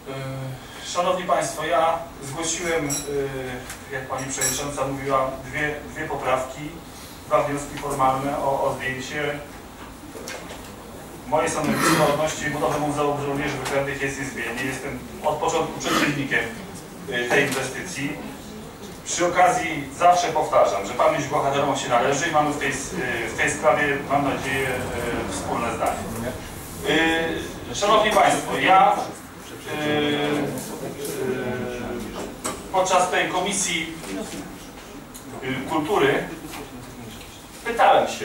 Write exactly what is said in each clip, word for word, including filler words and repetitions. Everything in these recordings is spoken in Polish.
Szanowni Państwo, ja zgłosiłem, jak Pani Przewodnicząca mówiła, dwie, dwie poprawki, dwa wnioski formalne o, o zdjęcie. Moje stanowisko odnośnie budowy Muzeum Żołnierzy Wyklętych jest niezmiennie. Jestem od początku przeciwnikiem tej inwestycji. Przy okazji zawsze powtarzam, że pamięć bohaterom się należy i mamy w tej, w tej sprawie, mam nadzieję, wspólne zdanie. Szanowni Państwo, ja podczas tej Komisji Kultury pytałem się,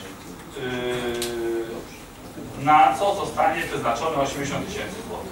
na co zostanie przeznaczone osiemdziesiąt tysięcy złotych.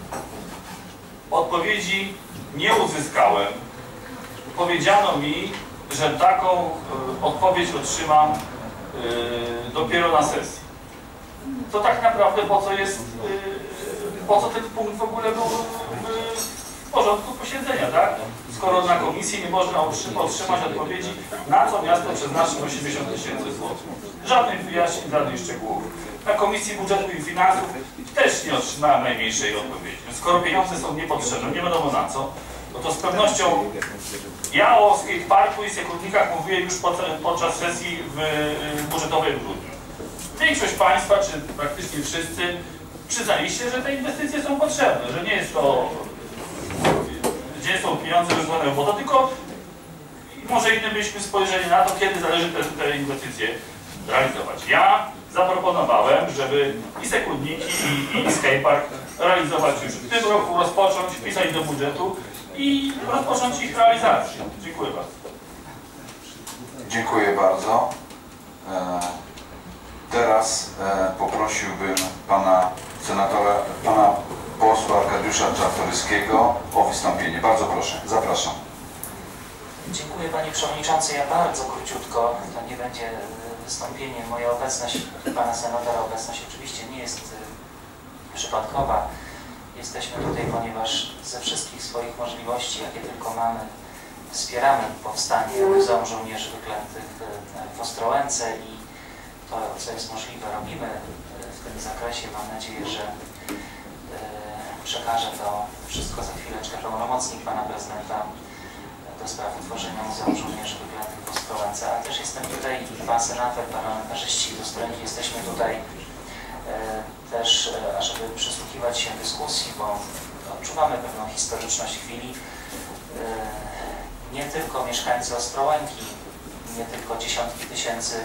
Odpowiedzi nie uzyskałem. Powiedziano mi, że taką odpowiedź otrzymam dopiero na sesji. To tak naprawdę po co jest, po co ten punkt w ogóle był w porządku posiedzenia, tak? Skoro na komisji nie można otrzymać odpowiedzi, na co miasto przeznaczy osiemdziesiąt tysięcy złotych. Żadnych wyjaśnień, żadnych szczegółów. Na Komisji Budżetu i Finansów też nie otrzymałem najmniejszej odpowiedzi. Skoro pieniądze są niepotrzebne, nie wiadomo na co, no to z pewnością ja o skateparku i sekundnikach mówię już podczas sesji w budżetowej w grudniu. Większość Państwa, czy praktycznie wszyscy, przyznaliście, że te inwestycje są potrzebne, że nie jest to, gdzie są pieniądze wysłane w błoto, tylko może innym byśmy spojrzeli na to, kiedy należy te, te inwestycje realizować. Ja zaproponowałem, żeby i sekundniki, i, i skatepark realizować już w tym roku, rozpocząć, wpisać do budżetu i rozpocząć ich realizację. Dziękuję bardzo. Dziękuję bardzo. E, teraz e, poprosiłbym pana senatora, pana posła Arkadiusza Czartoryskiego o wystąpienie. Bardzo proszę, zapraszam. Dziękuję Panie Przewodniczący. Ja bardzo króciutko, to nie będzie wystąpienie. Moja obecność, Pana Senatora obecność oczywiście nie jest przypadkowa. Jesteśmy tutaj, ponieważ ze wszystkich swoich możliwości, jakie tylko mamy, wspieramy powstanie Muzeum Żołnierzy Wyklętych w Ostrołęce i to, co jest możliwe, robimy w tym zakresie. Mam nadzieję, że przekażę to wszystko za chwileczkę pełnomocnik Pana Prezydenta do spraw utworzenia Muzeum Żołnierzy Wyklętych w Ostrołęce, ale też jestem tutaj i Pan Senator, parlamentarzyści z Ostrolęki, jesteśmy tutaj też, ażeby przysłuchiwać się dyskusji, bo odczuwamy pewną historyczność chwili. Nie tylko mieszkańcy Ostrołęki, nie tylko dziesiątki tysięcy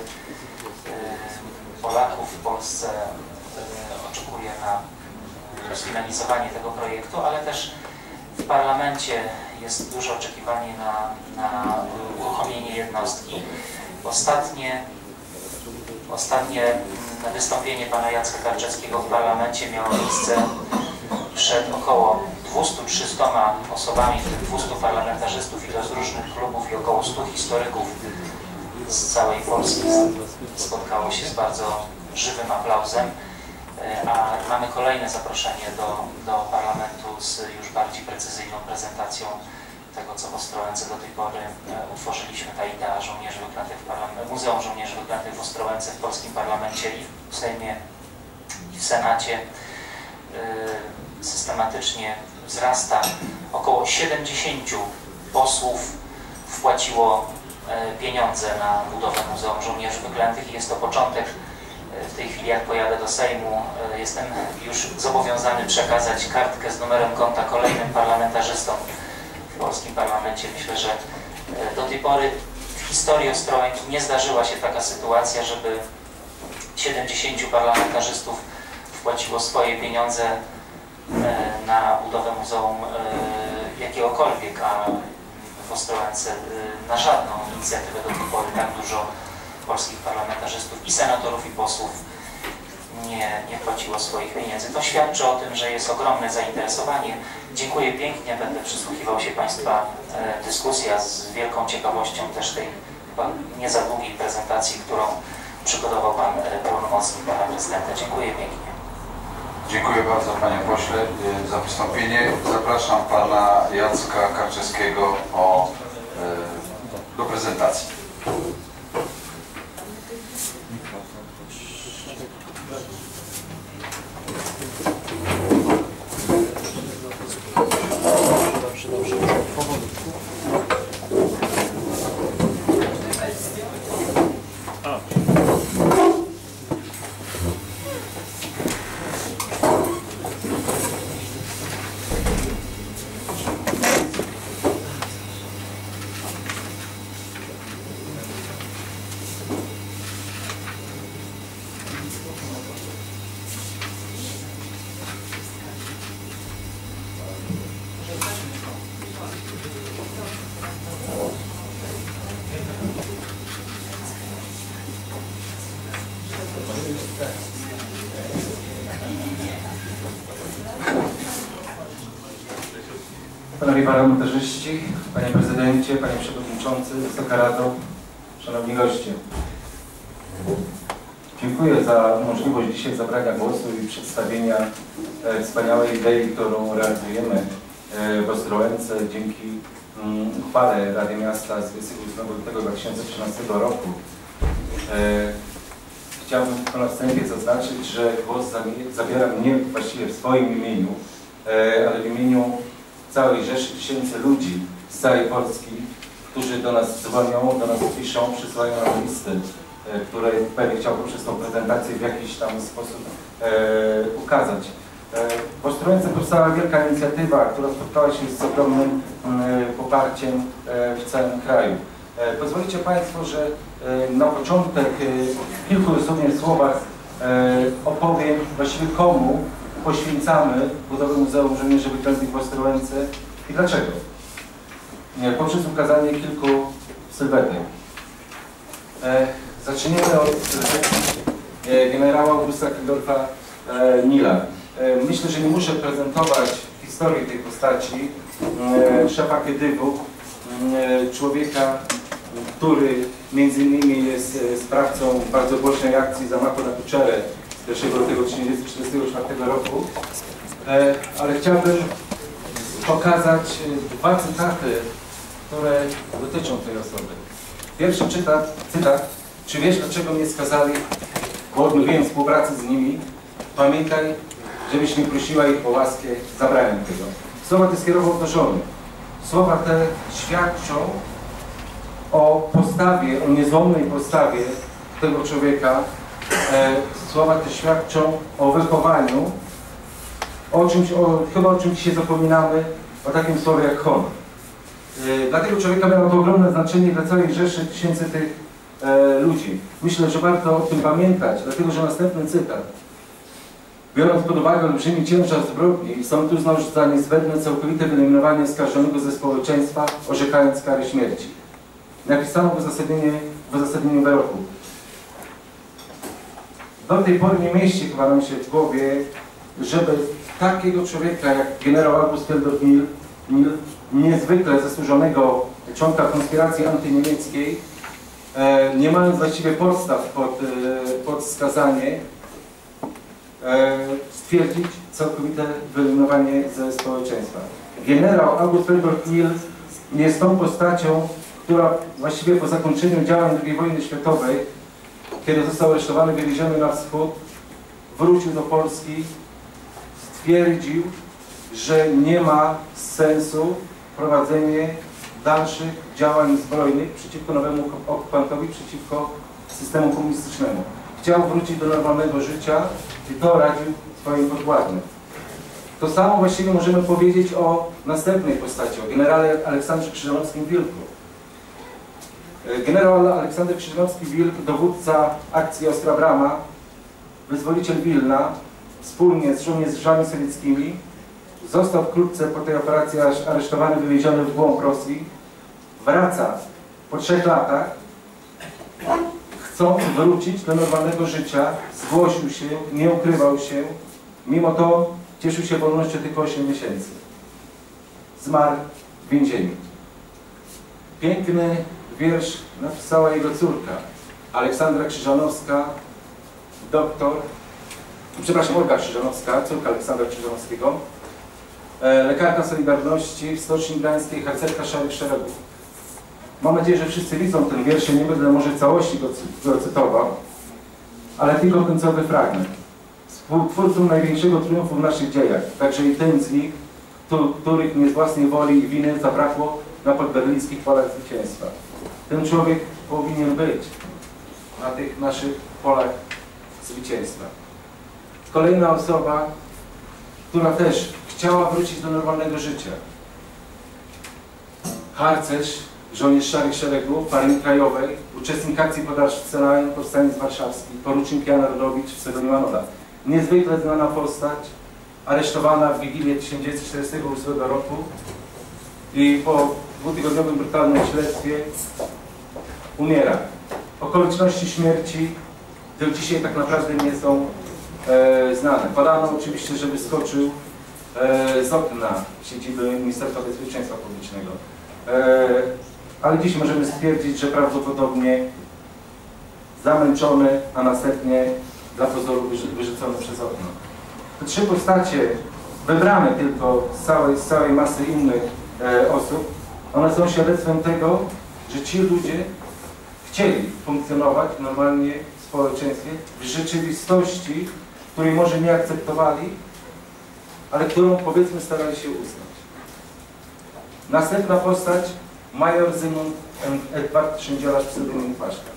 Polaków w Polsce oczekuje na sfinalizowanie tego projektu, ale też w parlamencie jest duże oczekiwanie na, na uruchomienie jednostki. Ostatnie, ostatnie wystąpienie pana Jacka Karczewskiego w parlamencie miało miejsce przed około dwieście trzysta osobami, w tym dwieście parlamentarzystów i to z różnych klubów i około stu historyków z całej Polski spotkało się z bardzo żywym aplauzem. A mamy kolejne zaproszenie do, do parlamentu z już bardziej precyzyjną prezentacją tego, co w Ostrołęce do tej pory utworzyliśmy, ta idea żołnierzy wyklętych w parlamencie, Muzeum Żołnierzy Wyklętych w Ostrołęce w polskim parlamencie i w Sejmie i w Senacie systematycznie wzrasta. Około siedemdziesięciu posłów wpłaciło pieniądze na budowę Muzeum Żołnierzy Wyklętych i jest to początek. W tej chwili, jak pojadę do Sejmu, jestem już zobowiązany przekazać kartkę z numerem konta kolejnym parlamentarzystom w polskim parlamencie. Myślę, że do tej pory w historii Ostrołęki nie zdarzyła się taka sytuacja, żeby siedemdziesięciu parlamentarzystów wpłaciło swoje pieniądze na budowę muzeum jakiegokolwiek, a w Ostrołęce na żadną inicjatywę do tej pory tak dużo polskich parlamentarzystów i senatorów i posłów nie, nie płaciło swoich pieniędzy. To świadczy o tym, że jest ogromne zainteresowanie. Dziękuję pięknie, będę przysłuchiwał się Państwa e, dyskusji, a z wielką ciekawością też tej chyba nie za długiej prezentacji, którą przygotował Pan e, pełnomocnik Pana Prezydenta. Dziękuję pięknie. Dziękuję bardzo Panie Pośle za wystąpienie. Zapraszam Pana Jacka Karczewskiego o, e, do prezentacji. Dobrze, dobrze. Powolutku. A. Panowie parlamentarzyści, Panie Prezydencie, Panie Przewodniczący, Wysoka Rado, Szanowni goście. Dziękuję za możliwość dzisiaj zabrania głosu i przedstawienia e, wspaniałej idei, którą realizujemy e, w Ostrołęce dzięki mm, uchwale Rady Miasta z dwudziestego ósmego lutego dwa tysiące trzynastego roku. E, chciałbym na wstępie zaznaczyć, że głos zabieram nie właściwie w swoim imieniu, e, ale w imieniu całej rzeszy tysięcy ludzi z całej Polski, którzy do nas dzwonią, do nas piszą, przysyłają nam listy, e, które pewnie chciałbym przez tą prezentację w jakiś tam sposób e, ukazać. E, w Ostrołęce powstała wielka inicjatywa, która spotkała się z ogromnym e, poparciem e, w całym kraju. E, pozwolicie Państwo, że e, na początek e, w kilku dosłownie słowach e, opowiem właściwie komu poświęcamy budowę Muzeum Żołnierzy Wyklętych w Ostrołęce i dlaczego. Poprzez ukazanie kilku sylwetek. E, zaczniemy od e, generała Augusta Kildorfa e, Nila. E, myślę, że nie muszę prezentować historii tej postaci, e, szefa Kedywu, e, człowieka, który między innymi jest e, sprawcą bardzo głośnej akcji zamachu na Kuczerę pierwszego lutego tysiąc dziewięćset czterdziestego czwartego roku, e, ale chciałbym pokazać dwa cytaty, które dotyczą tej osoby. Pierwszy cytat, cytat czy wiesz, dlaczego mnie skazali, bo odmówiłem współpracy z nimi? Pamiętaj, żebyś nie prosiła ich o łaskę, zabrałem tego. Słowa te skierował do żony. Słowa te świadczą o postawie, o niezłomnej postawie tego człowieka. E, słowa te świadczą o wychowaniu, o czymś, o, chyba o czym dzisiaj zapominamy, o takim słowie jak honor. E, dla tego człowieka miało to ogromne znaczenie dla całej rzeszy tysięcy tych e, ludzi. Myślę, że warto o tym pamiętać, dlatego że następny cytat. Biorąc pod uwagę olbrzymi ciężar zbrodni, sąd uznał za niezbędne całkowite wyeliminowanie oskarżonego ze społeczeństwa, orzekając karę śmierci. Napisano w uzasadnieniu, w uzasadnieniu wyroku. Do tej pory nie mieści chyba nam się w głowie, żeby takiego człowieka jak generał August Kildorf Nil, Nil, niezwykle zasłużonego członka konspiracji antyniemieckiej, e, nie mając właściwie podstaw pod, e, pod skazanie, e, stwierdzić całkowite wyeliminowanie ze społeczeństwa. Generał August Kildorf Nil jest tą postacią, która właściwie po zakończeniu działań drugiej wojny światowej, kiedy został aresztowany, wywieziony na wschód, wrócił do Polski, stwierdził, że nie ma sensu prowadzenie dalszych działań zbrojnych przeciwko nowemu okupantowi, przeciwko systemu komunistycznemu. Chciał wrócić do normalnego życia i to radził swoim podwładnym. To samo właściwie możemy powiedzieć o następnej postaci, o generale Aleksandrze Krzyżanowskim-Wilku. Generał Aleksander Krzyżanowski-Wilk, dowódca akcji Ostra Brama, wyzwoliciel Wilna, wspólnie z żołnierzami sowieckimi, został wkrótce po tej operacji aresztowany, wywieziony w głąb Rosji, wraca po trzech latach, chcąc wrócić do normalnego życia, zgłosił się, nie ukrywał się, mimo to cieszył się wolnością tylko osiem miesięcy. Zmarł w więzieniu. Piękny wiersz napisała jego córka, Aleksandra Krzyżanowska, doktor, przepraszam, Olga Krzyżanowska, córka Aleksandra Krzyżanowskiego, lekarka Solidarności w Stoczni Gdańskiej, harcerka Szarych Szeregów. Mam nadzieję, że wszyscy widzą ten wiersz, nie będę może całości go, go cytował, ale tylko końcowy fragment. Współtwórcą największego triumfu w naszych dziejach, także i tym z nich, których nie z własnej woli i winy zabrakło na podberlińskich polach zwycięstwa. Ten człowiek powinien być na tych naszych polach zwycięstwa. Kolejna osoba, która też chciała wrócić do normalnego życia. Harcerz, żołnierz Szarych Szeregów, Armii Krajowej, uczestnik akcji podarzeniowej, powstaniec warszawski, porucznik Jan Rodowicz, pseudonim Anoda. Niezwykle znana postać, aresztowana w Wigilię tysiąc dziewięćset czterdziestego ósmego roku i po dwutygodniowym brutalnym śledztwie umiera. Okoliczności śmierci do dzisiaj tak naprawdę nie są e, znane. Podano oczywiście, że wyskoczył e, z okna siedziby Ministerstwa Bezpieczeństwa Publicznego. E, ale dziś możemy stwierdzić, że prawdopodobnie zamęczony, a następnie dla pozoru wyrzucony przez okno. Te trzy postacie, wybrane tylko z całej, z całej masy innych e, osób, one są świadectwem tego, że ci ludzie chcieli funkcjonować normalnie w społeczeństwie, w rzeczywistości, której może nie akceptowali, ale którą, powiedzmy, starali się uznać. Następna postać, major Zygmunt Edward Szyndzielarz, pseudonim Paszka.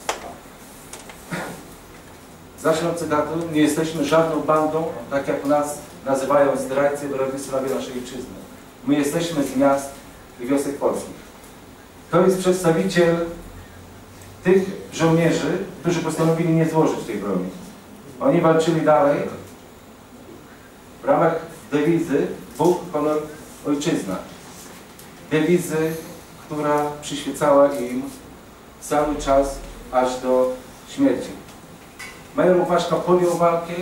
Zacznę od cytatu: nie jesteśmy żadną bandą, tak jak nas nazywają zdrajcy wrogi sławie naszej ojczyzny. My jesteśmy z miast i wiosek polskich. To jest przedstawiciel tych żołnierzy, którzy postanowili nie złożyć tej broni. Oni walczyli dalej w ramach dewizy Bóg, honor, ojczyzna. Dewizy, która przyświecała im cały czas aż do śmierci. Major Łupaszka podjął walkę,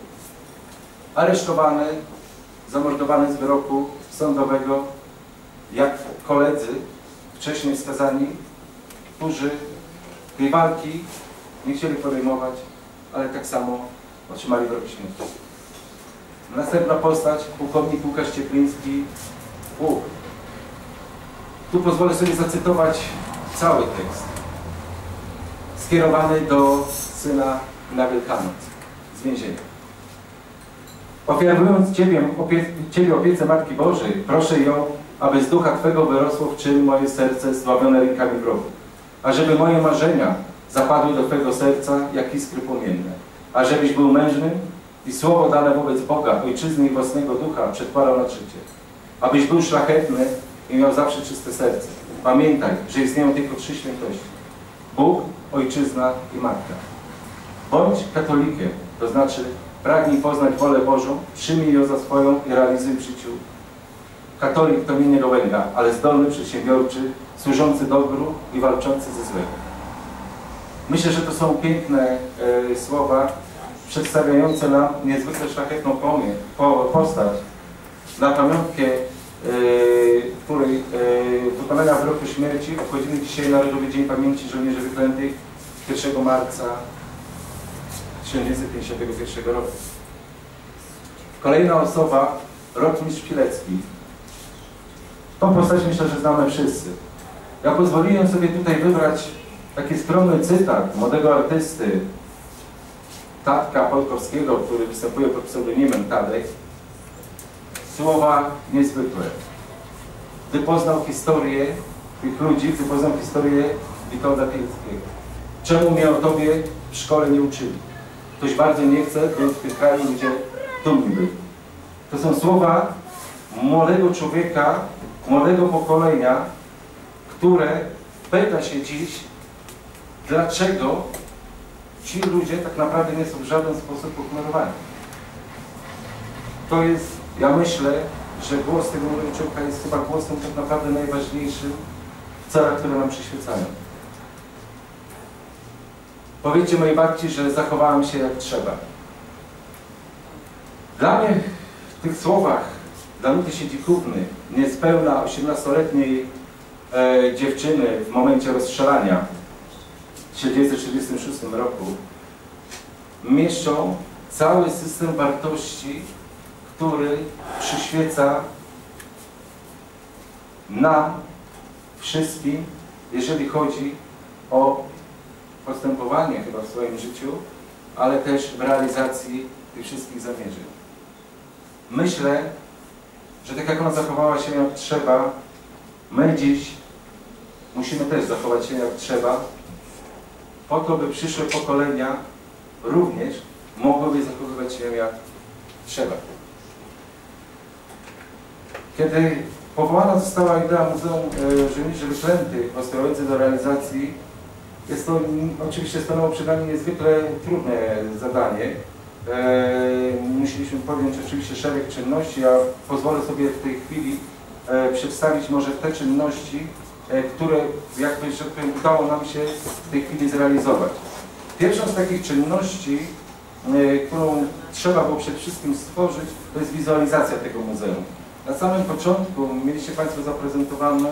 aresztowany, zamordowany z wyroku sądowego, jak koledzy wcześniej wskazani, którzy tej walki nie chcieli podejmować, ale tak samo otrzymali wyrok śmierci. Następna postać, pułkownik Łukasz Ciepliński, Łuk. Tu pozwolę sobie zacytować cały tekst, skierowany do syna na Wielkanoc z więzienia. Ofiarując Ciebie, opie Ciebie opiece Matki Bożej, proszę ją, aby z ducha Twego wyrosło w czyn moje serce zdławione rękami wrogów, ażeby moje marzenia zapadły do Twego serca jak iskry płomienne, ażebyś był mężnym i słowo dane wobec Boga, ojczyzny i własnego ducha przedkładał na życie, abyś był szlachetny i miał zawsze czyste serce. Pamiętaj, że istnieją tylko trzy świętości: Bóg, ojczyzna i Matka. Bądź katolikiem, to znaczy pragnij poznać wolę Bożą, przyjmij ją za swoją i realizuj w życiu. Katolik to nie Gołęga, ale zdolny, przedsiębiorczy, służący dobru i walczący ze złem. Myślę, że to są piękne e, słowa przedstawiające nam niezwykle szlachetną pomie, po, postać na pamiątkę, e, której e, wykonania wyroku śmierci obchodzimy dzisiaj Narodowy Dzień Pamięci Żołnierzy Wyklętych pierwszego marca tysiąc dziewięćset pięćdziesiątego pierwszego roku. Kolejna osoba, rotmistrz Pilecki. Tą postać myślę, że znamy wszyscy. Ja pozwoliłem sobie tutaj wybrać taki skromny cytat młodego artysty Tadka Polkowskiego, który występuje pod pseudonimem Tadek. Słowa niezwykłe. Gdy poznał historię tych ludzi, gdy poznał historię Witolda Pileckiego. Czemu mnie o Tobie w szkole nie uczyli? Ktoś bardzo nie chce, by w tym kraju ludzie dumni byli. To są słowa młodego człowieka, młodego pokolenia, które pyta się dziś, dlaczego ci ludzie tak naprawdę nie są w żaden sposób uhonorowani. To jest, ja myślę, że głos tego młodego człowieka jest chyba głosem tak naprawdę najważniejszym w celach, które nam przyświecają. Powiedzcie mojej babci, że zachowałem się jak trzeba. Dla mnie w tych słowach Danuty Siedzikówny, niespełna osiemnastoletniej e, dziewczyny w momencie rozstrzelania w tysiąc dziewięćset czterdziestym szóstym roku, mieszczą cały system wartości, który przyświeca nam wszystkim, jeżeli chodzi o postępowanie chyba w swoim życiu, ale też w realizacji tych wszystkich zamierzeń. Myślę, że tak jak ona zachowała się jak trzeba, my dziś musimy też zachować się jak trzeba, po to, by przyszłe pokolenia również mogłyby zachowywać się jak trzeba. Kiedy powołana została idea Muzeum Żołnierzy Wyklętych w Ostrołęce do realizacji, jest to oczywiście stanęło przed nami niezwykle trudne zadanie. Musieliśmy podjąć oczywiście szereg czynności, a pozwolę sobie w tej chwili przedstawić może te czynności, które jakby, że udało nam się w tej chwili zrealizować. Pierwszą z takich czynności, którą trzeba było przede wszystkim stworzyć, to jest wizualizacja tego muzeum. Na samym początku mieliście Państwo zaprezentowaną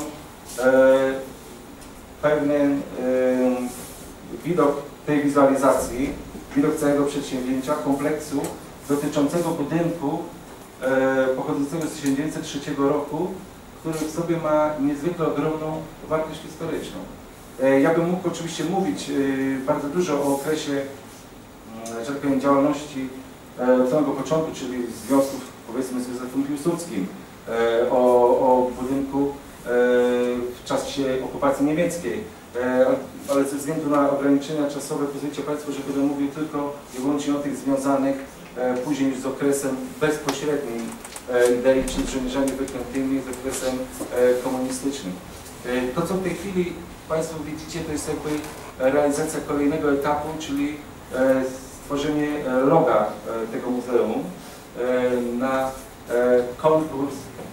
pewien widok tej wizualizacji, widok całego przedsięwzięcia, kompleksu dotyczącego budynku pochodzącego z tysiąc dziewięćset trzeciego roku, który w sobie ma niezwykle ogromną wartość historyczną. Ja bym mógł oczywiście mówić bardzo dużo o okresie, że tak powiem, działalności od samego początku, czyli związków, powiedzmy, z Józefem Piłsudskim, o, o budynku w czasie okupacji niemieckiej, ale ze względu na ograniczenia czasowe pozwólcie Państwo, że będę mówił tylko i wyłącznie o tych związanych później już z okresem bezpośrednim idei, czyli z żołnierzami wyklętymi, z okresem komunistycznym. To, co w tej chwili Państwo widzicie, to jest jakby realizacja kolejnego etapu, czyli stworzenie loga tego muzeum na konkurs.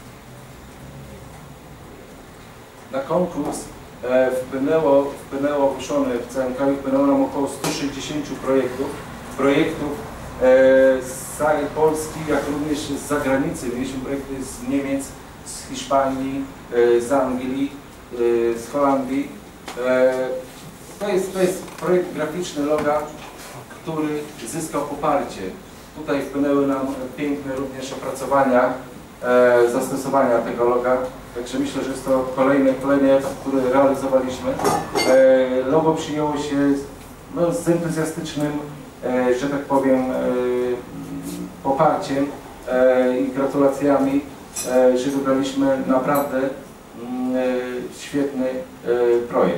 Na konkurs wpłynęło, wpłynęło ogłoszone w całym kraju, wpłynęło nam około stu sześćdziesięciu projektów, projektów z całej Polski, jak również z zagranicy. Mieliśmy projekty z Niemiec, z Hiszpanii, z Anglii, z Holandii. To jest, to jest projekt graficzny loga, który zyskał poparcie. Tutaj wpłynęły nam piękne również opracowania zastosowania tego loga. Także myślę, że jest to kolejny, kolejny etap, który realizowaliśmy. Logo przyjęło się no, z entuzjastycznym, że tak powiem, poparciem i gratulacjami, że wybraliśmy naprawdę świetny projekt.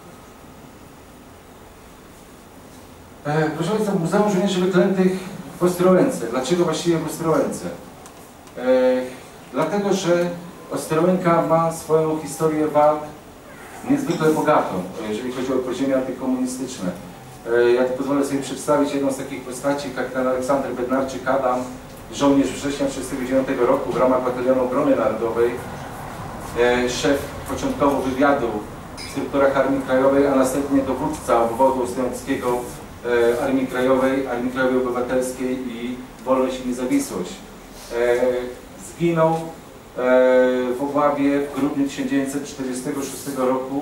Proszę Państwa, Muzeum Żołnierzy Wyklętych w Ostrołęce. Dlaczego właściwie w Ostrołęce? Dlatego, że Ostrołęka ma swoją historię walk niezwykle bogatą, jeżeli chodzi o podziemie antykomunistyczne. Ja tu pozwolę sobie przedstawić jedną z takich postaci, kapitan Aleksander Bednarczyk-Adam, żołnierz września tysiąc dziewięćset trzydziestego dziewiątego roku w ramach Batalionu Obrony Narodowej, szef początkowo wywiadu w strukturach Armii Krajowej, a następnie dowódca obwodu ostrołęckiego Armii Krajowej, Armii Krajowej Obywatelskiej i Wolność i Niezawisłość. Zginął w Obławie w grudniu tysiąc dziewięćset czterdziestego szóstego roku.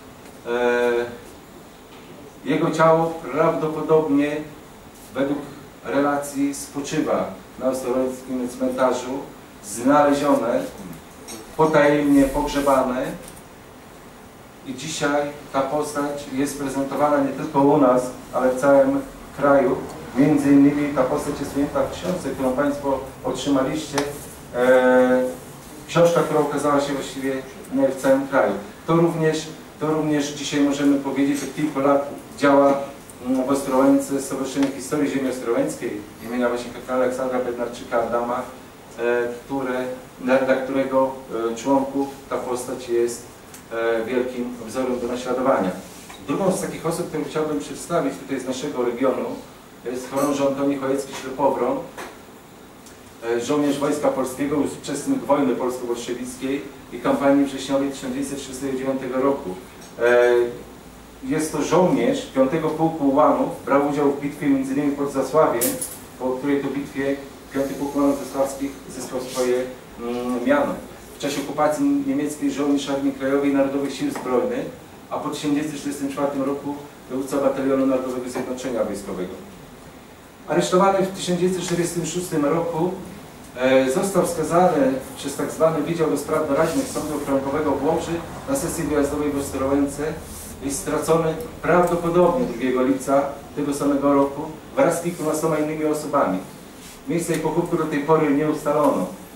Jego ciało prawdopodobnie według relacji spoczywa na ostrołęckim cmentarzu, znalezione, potajemnie pogrzebane i dzisiaj ta postać jest prezentowana nie tylko u nas, ale w całym kraju. Między innymi ta postać jest ujęta w książce, którą Państwo otrzymaliście. Książka, która ukazała się właściwie w całym kraju. To również, to również dzisiaj możemy powiedzieć, od kilku lat działa w Ostrołęce Stowarzyszenie Historii Ziemi Ostrołęckiej imienia właśnie kapitana Aleksandra Bednarczyka-Adama, które, dla którego członków ta postać jest wielkim wzorem do naśladowania. Drugą z takich osób, którą chciałbym przedstawić tutaj z naszego regionu, jest chorąży Antoni Chojecki-Ślepowron, żołnierz Wojska Polskiego, uczestnik wojny polsko-bolszewickiej i kampanii wrześniowej tysiąc dziewięćset trzydziestego dziewiątego roku. Jest to żołnierz piątego Pułku Ułanów, brał udział w bitwie między innymi pod Zasławiem, po której to bitwie piąty Pułk Ułanów Zasławskich zyskał swoje mm, miano. W czasie okupacji niemieckiej żołnierz Armii Krajowej i Narodowych Sił Zbrojnych, a po tysiąc dziewięćset czterdziestym czwartym roku dowódca Batalionu Narodowego Zjednoczenia Wojskowego. Aresztowany w tysiąc dziewięćset czterdziestym szóstym roku e, został skazany przez tak zwany Wydział do Spraw Doraźnych Sądu Okręgowego w Łomży na sesji wyjazdowej w Ostrołęce i stracony prawdopodobnie drugiego lipca tego samego roku wraz z kilkunastoma innymi osobami. Miejsce ich pochówku do tej pory nie ustalono.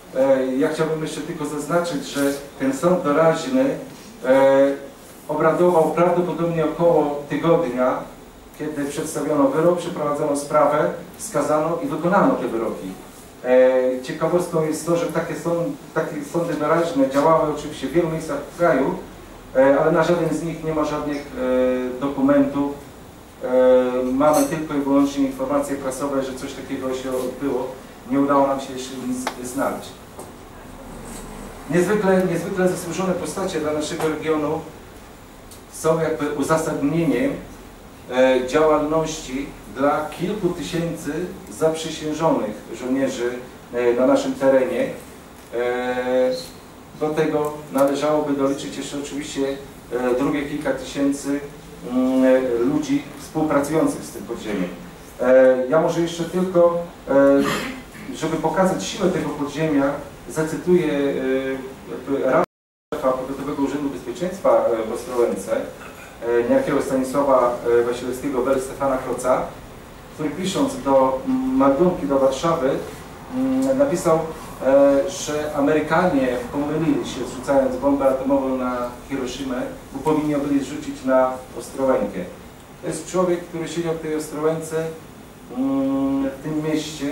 Ja chciałbym jeszcze tylko zaznaczyć, że ten sąd doraźny e, obradował prawdopodobnie około tygodnia, kiedy przedstawiono wyrok, przeprowadzono sprawę, skazano i wykonano te wyroki. E, ciekawostką jest to, że takie, sąd, takie sądy doraźne działały oczywiście w wielu miejscach w kraju, e, ale na żaden z nich nie ma żadnych e, dokumentów. E, mamy tylko i wyłącznie informacje prasowe, że coś takiego się odbyło. Nie udało nam się jeszcze nic znaleźć. Niezwykle, niezwykle zasłużone postacie dla naszego regionu są jakby uzasadnieniem e, działalności dla kilku tysięcy zaprzysiężonych żołnierzy e, na naszym terenie. E, do tego należałoby doliczyć jeszcze oczywiście e, drugie kilka tysięcy m, ludzi współpracujących z tym podziemiem. E, ja może jeszcze tylko, e, żeby pokazać siłę tego podziemia, zacytuję e, radę szefa Powiatowego Urzędu Bezpieczeństwa w Ostrołęce, niejakiego Stanisława Wasilewskiego Bel Stefana Kroca, który pisząc do Meldunki, do Warszawy, napisał, że Amerykanie pomylili się, zrzucając bombę atomową na Hiroshimę, bo powinni byli zrzucić na Ostrołękę. To jest człowiek, który siedział w tej Ostrołęce, w tym mieście,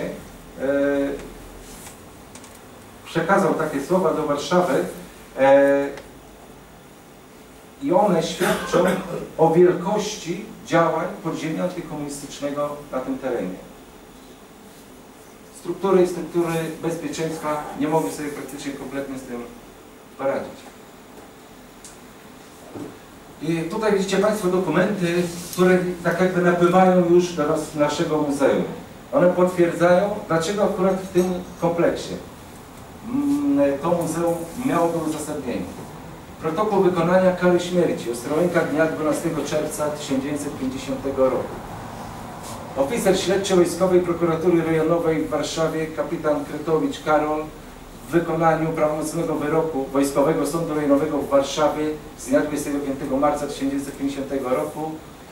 przekazał takie słowa do Warszawy i one świadczą o wielkości działań podziemia antykomunistycznego na tym terenie. Struktury i struktury bezpieczeństwa nie mogły sobie praktycznie kompletnie z tym poradzić. I tutaj widzicie Państwo dokumenty, które tak jakby napływają już do nas, naszego muzeum. One potwierdzają, dlaczego akurat w tym kompleksie to muzeum miałoby uzasadnienie. Protokół wykonania kary śmierci, Ostrołęka dnia dwunastego czerwca tysiąc dziewięćset pięćdziesiątego roku. Oficer śledczo-wojskowej prokuratury rejonowej w Warszawie, kapitan Kretowicz Karol, w wykonaniu prawomocnego wyroku Wojskowego Sądu Rejonowego w Warszawie z dnia dwudziestego piątego marca tysiąc dziewięćset pięćdziesiątego roku,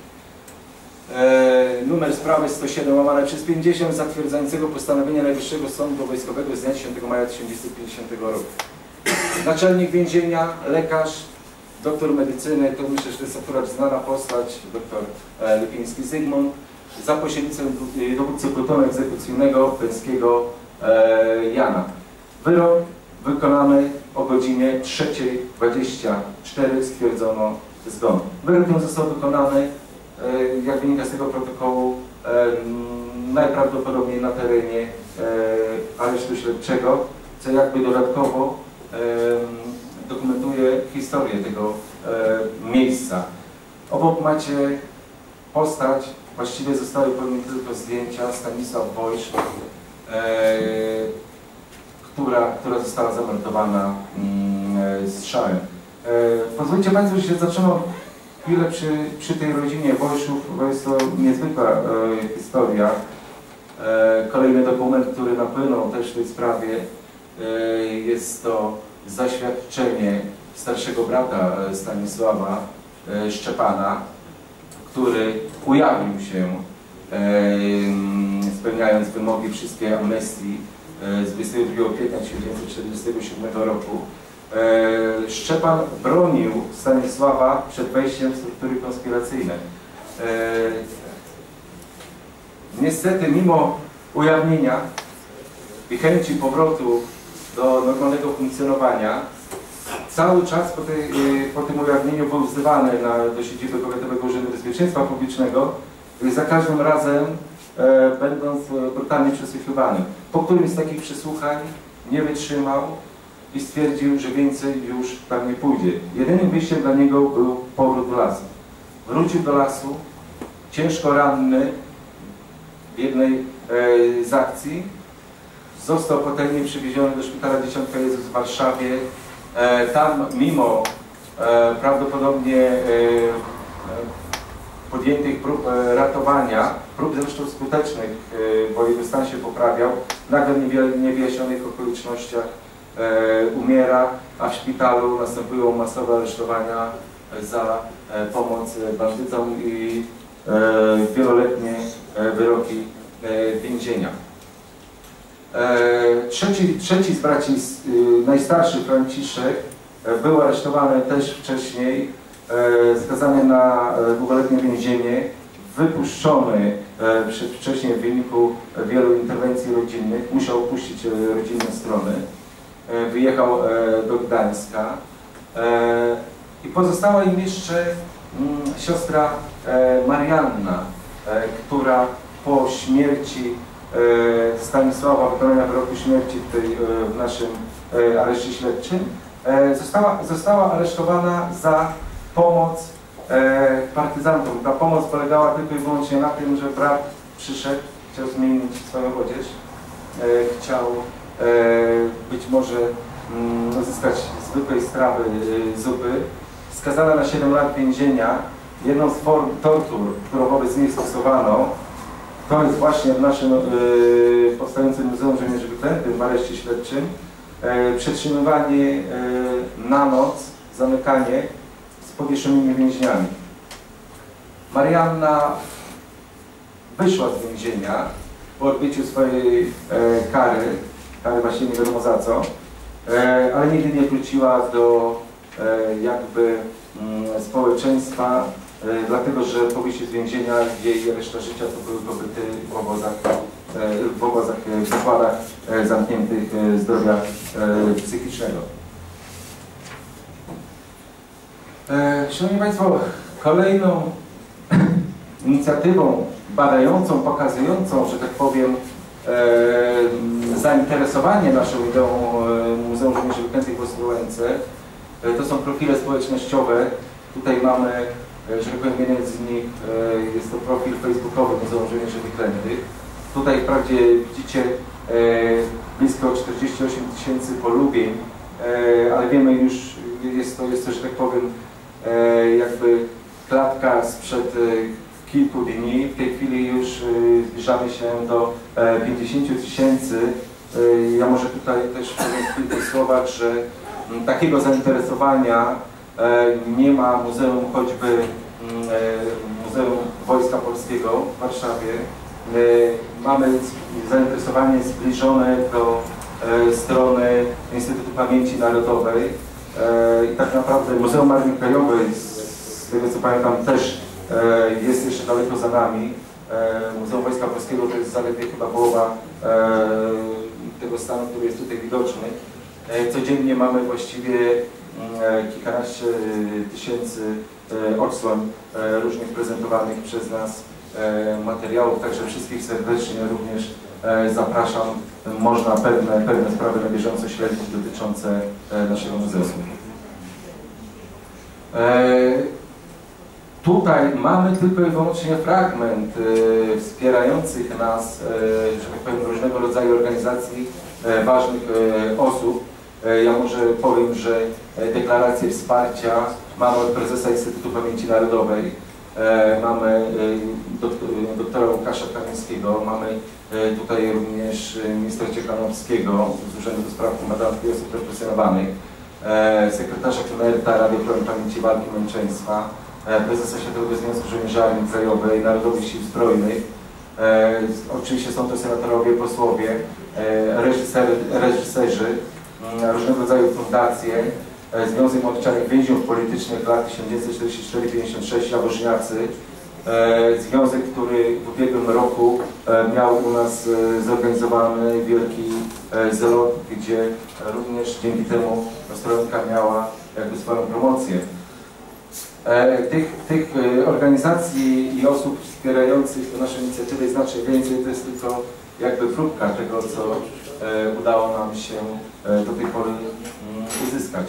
e, numer sprawy sto siedem łamane przez pięćdziesiąt, zatwierdzającego postanowienie Najwyższego Sądu Wojskowego z dnia dziesiątego maja tysiąc dziewięćset pięćdziesiątego roku. Naczelnik więzienia, lekarz, doktor medycyny, to myślę, że to jest akurat znana postać, doktor Lipiński Zygmunt, za pośrednictwem dowódcy plutonu egzekucyjnego Pęskiego e, Jana. Wyrok wykonany o godzinie trzeciej dwadzieścia cztery, stwierdzono zgon. Wyrok ten został wykonany, e, jak wynika z tego protokołu, e, najprawdopodobniej na terenie e, aresztu śledczego, co jakby dodatkowo e, dokumentuje historię tego e, miejsca. Obok macie postać, właściwie zostały pełnione tylko zdjęcia, Stanisław Wojsz, e, która, która została zamordowana mm, strzałem. E, pozwólcie Państwo, że się zatrzymam chwilę przy, przy tej rodzinie Wojszów, bo jest to niezwykła e, historia. E, kolejny dokument, który napłynął też w tej sprawie, e, jest to zaświadczenie starszego brata Stanisława e, Szczepana, który ujawnił się, e, spełniając wymogi wszystkie amnestii e, z dwudziestego drugiego kwietnia tysiąc dziewięćset czterdziestego siódmego roku. E, Szczepan bronił Stanisława przed wejściem w struktury konspiracyjne. E, niestety, mimo ujawnienia i chęci powrotu do normalnego funkcjonowania, cały czas po, tej, po tym ujawnieniu był wzywany na, do siedziby Powiatowego Urzędu Bezpieczeństwa Publicznego i za każdym razem e, będąc brutalnie przesłuchiwany. Po którymś z takich przesłuchań nie wytrzymał i stwierdził, że więcej już tam nie pójdzie. Jedynym wyjściem dla niego był powrót do lasu. Wrócił do lasu, ciężko ranny w jednej e, z akcji. Został potem przywieziony do szpitala Dzieciątka Jezus w Warszawie. E, tam mimo e, prawdopodobnie e, podjętych prób e, ratowania, prób zresztą skutecznych, e, bo jego stan się poprawiał, nagle w niewyjaśnionych okolicznościach e, umiera, a w szpitalu następują masowe aresztowania za e, pomoc bandytom i e, wieloletnie e, wyroki e, więzienia. Trzeci, trzeci z braci, najstarszy Franciszek, był aresztowany też wcześniej, skazany na długoletnie więzienie, wypuszczony przedwcześnie w wyniku wielu interwencji rodzinnych, musiał opuścić rodzinne strony, wyjechał do Gdańska i pozostała im jeszcze siostra Marianna, która po śmierci Stanisława, wykonania wyroku śmierci tutaj w naszym areszcie śledczym, została, została aresztowana za pomoc partyzantom. Ta pomoc polegała tylko i wyłącznie na tym, że brat przyszedł, chciał zmienić swoją odzież, chciał być może uzyskać zwykłej strawy zupy. Skazana na siedem lat więzienia. Jedną z form tortur, którą wobec niej stosowano, to jest właśnie w naszym yy, powstającym Muzeum Żołnierzy Wyklętych w areszcie śledczym, yy, przetrzymywanie yy, na noc, zamykanie z powieszonymi więźniami. Marianna wyszła z więzienia po odbyciu swojej yy, kary, kary właśnie nie wiadomo za co, yy, ale nigdy nie wróciła do yy, jakby yy, społeczeństwa, dlatego że po wyjściu z więzienia jej reszta życia to były pobyty w obozach, w obozach, w zakładach zamkniętych zdrowia psychicznego. Szanowni Państwo, kolejną inicjatywą badającą, pokazującą, że tak powiem, zainteresowanie naszą ideą Muzeum Żołnierzy Wyklętych w Ostrołęce to są profile społecznościowe. Tutaj mamy, że tak powiem, jeden z nich jest to profil facebookowy Muzeum Żołnierzy Wyklętych. Tutaj wprawdzie widzicie blisko czterdzieści osiem tysięcy polubień, ale wiemy już, jest to, jest to, że tak powiem, jakby klatka sprzed kilku dni. W tej chwili już zbliżamy się do pięćdziesięciu tysięcy. Ja może tutaj też powiem w kilku słowach, że takiego zainteresowania nie ma muzeum, choćby Muzeum Wojska Polskiego w Warszawie. Mamy zainteresowanie zbliżone do strony Instytutu Pamięci Narodowej i tak naprawdę Muzeum Armii Krajowej, z tego co pamiętam, też jest jeszcze daleko za nami. Muzeum Wojska Polskiego to jest zaledwie chyba połowa tego stanu, który jest tutaj widoczny. Codziennie mamy właściwie kilkanaście tysięcy odsłon różnych prezentowanych przez nas materiałów, także wszystkich serdecznie również zapraszam. Można pewne, pewne sprawy na bieżąco śledzić dotyczące naszego muzeum. Tutaj mamy tylko i wyłącznie fragment wspierających nas, że tak powiem, różnego rodzaju organizacji, ważnych osób. Ja może powiem, że deklarację wsparcia mamy od prezesa Instytutu Pamięci Narodowej, mamy doktora Łukasza Kamińskiego, mamy tutaj również ministra Ciechanowskiego z Urzędu do Spraw Kombatantów i Osób Represjonowanych, sekretarza Klemerta Rady Ochrony Pamięci Walki i Męczeństwa, prezesa Światowego Związku Żołnierzy Armii Krajowej, Narodowych Sił Zbrojnych. Oczywiście są to senatorowie, posłowie, reżyser, reżyserzy, różnego rodzaju fundacje, Związek Młodocianych Więźniów Politycznych lat tysiąc dziewięćset czterdziesty czwarty do pięćdziesiątego szóstego, Jaworzniacy. Związek, który w ubiegłym roku miał u nas zorganizowany wielki zlot, gdzie również dzięki temu Ostrołęka miała jakby swoją promocję. Tych, tych organizacji i osób wspierających naszą inicjatywę jest znacznie więcej, to jest tylko jakby próbka tego, co udało nam się do tej pory uzyskać.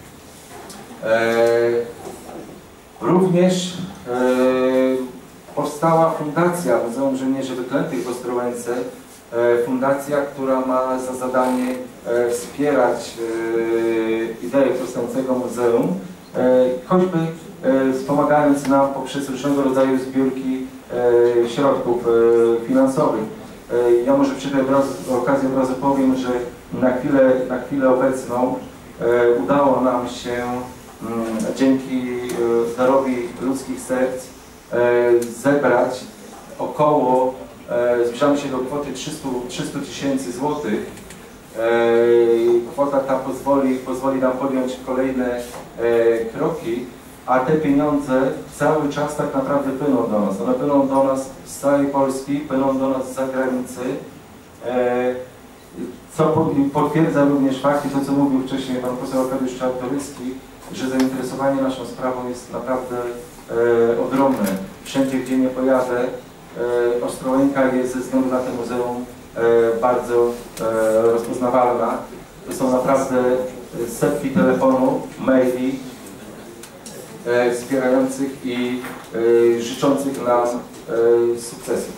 Również powstała Fundacja Muzeum Żołnierzy Wyklętych w Ostrołęce, fundacja, która ma za zadanie wspierać ideę powstającego muzeum, choćby wspomagając nam poprzez różnego rodzaju zbiórki środków finansowych. Ja może przy tej okazji od razu powiem, że na chwilę, na chwilę obecną udało nam się dzięki darowi ludzkich serc zebrać około zbliżamy się do kwoty trzystu tysięcy złotych. Kwota ta pozwoli, pozwoli nam podjąć kolejne kroki, a te pieniądze cały czas tak naprawdę płyną do nas. One płyną do nas z całej Polski, płyną do nas z zagranicy, co potwierdza również fakt, i to co mówił wcześniej pan poseł Arkadiusz Czartoryski, że zainteresowanie naszą sprawą jest naprawdę ogromne. Wszędzie, gdzie nie pojadę, Ostrołęka jest ze względu na to muzeum bardzo rozpoznawalna. To są naprawdę setki telefonów, maili wspierających i życzących nam sukcesu.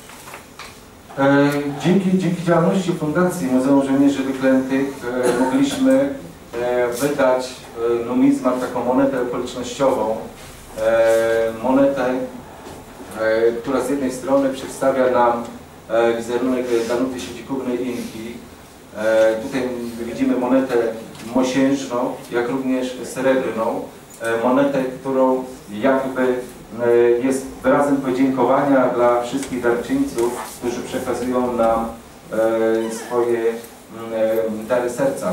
Dzięki, dzięki działalności Fundacji Muzeum Żołnierzy Wyklętych mogliśmy wydać numizmat, taką monetę okolicznościową, monetę, która z jednej strony przedstawia nam wizerunek Danuty Siedzikównej-Inki. Tutaj widzimy monetę mosiężną, jak również srebrną. Monetę, którą jakby jest wyrazem podziękowania dla wszystkich darczyńców, którzy przekazują nam swoje dary serca.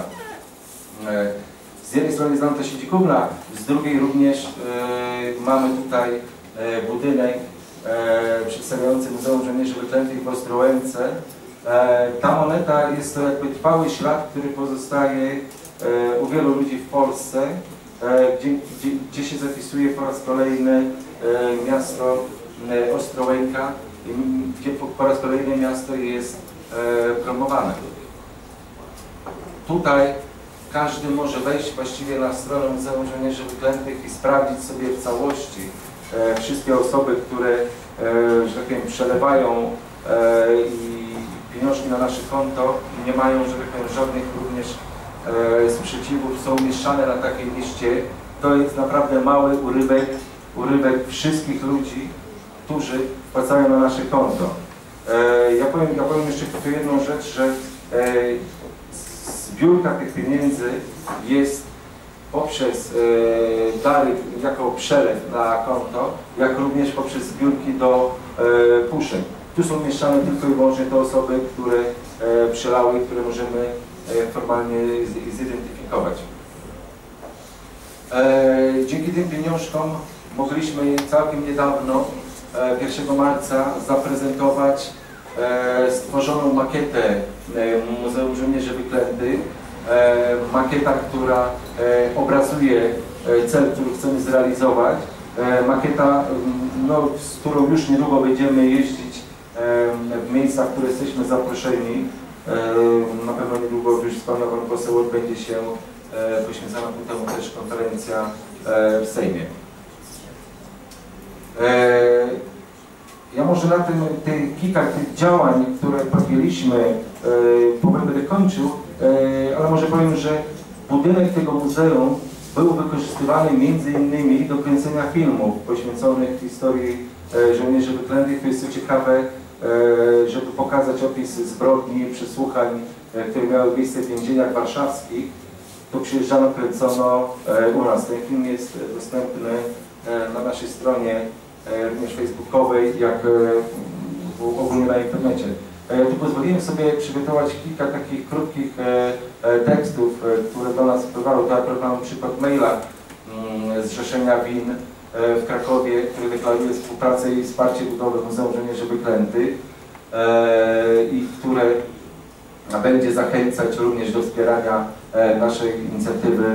Z jednej strony jest Danuta Siedzikówna, z drugiej również mamy tutaj budynek przedstawiający Muzeum Żołnierzy Wyklętych w Ostrołęce. Ta moneta jest to jakby trwały ślad, który pozostaje u wielu ludzi w Polsce, gdzie, gdzie, gdzie się zapisuje po raz kolejny miasto Ostrołęka, gdzie po raz kolejny miasto jest promowane. Tutaj każdy może wejść właściwie na stronę Muzeum Żołnierzy Wyklętych i sprawdzić sobie w całości wszystkie osoby, które, że tak powiem, przelewają pieniążki na nasze konto i nie mają, że tak powiem, żadnych również sprzeciwów, są umieszczane na takiej liście. To jest naprawdę mały urywek, urywek wszystkich ludzi, którzy wpłacają na nasze konto. Ja powiem, ja powiem jeszcze tu jedną rzecz, że zbiórka tych pieniędzy jest poprzez e, dary jako przelew na konto, jak również poprzez zbiórki do e, puszek. Tu są umieszczane tylko i wyłącznie te osoby, które e, przelały, które możemy e, formalnie zidentyfikować. E, dzięki tym pieniążkom mogliśmy całkiem niedawno, e, pierwszego marca, zaprezentować e, stworzoną makietę e, Muzeum Żołnierzy Wyklętych. E, makieta, która e, obrazuje e, cel, który chcemy zrealizować. E, makieta, no, z którą już niedługo będziemy jeździć e, w miejscach, w które jesteśmy zaproszeni. E, na pewno niedługo, już wspomniał pan poseł, odbędzie się e, poświęcona ku temu też konferencja e, w Sejmie. E, ja może na tym tych kilka tych działań, które podjęliśmy, e, powiem, będę kończył. Ale może powiem, że budynek tego muzeum był wykorzystywany między innymi do kręcenia filmów poświęconych historii żołnierzy wyklętych. To jest co ciekawe, żeby pokazać opis zbrodni, przesłuchań, które miały miejsce w więzieniach warszawskich. To przyjeżdżano, kręcono u nas. Ten film jest dostępny na naszej stronie również facebookowej, jak ogólnie na internecie. Tu pozwoliłem sobie przygotować kilka takich krótkich tekstów, które do nas wpływały. Tu akurat mam przykład maila Zrzeszenia Win w Krakowie, który deklaruje współpracę i wsparcie budowy Muzeum Żołnierzy Wyklętych i które będzie zachęcać również do wspierania naszej inicjatywy.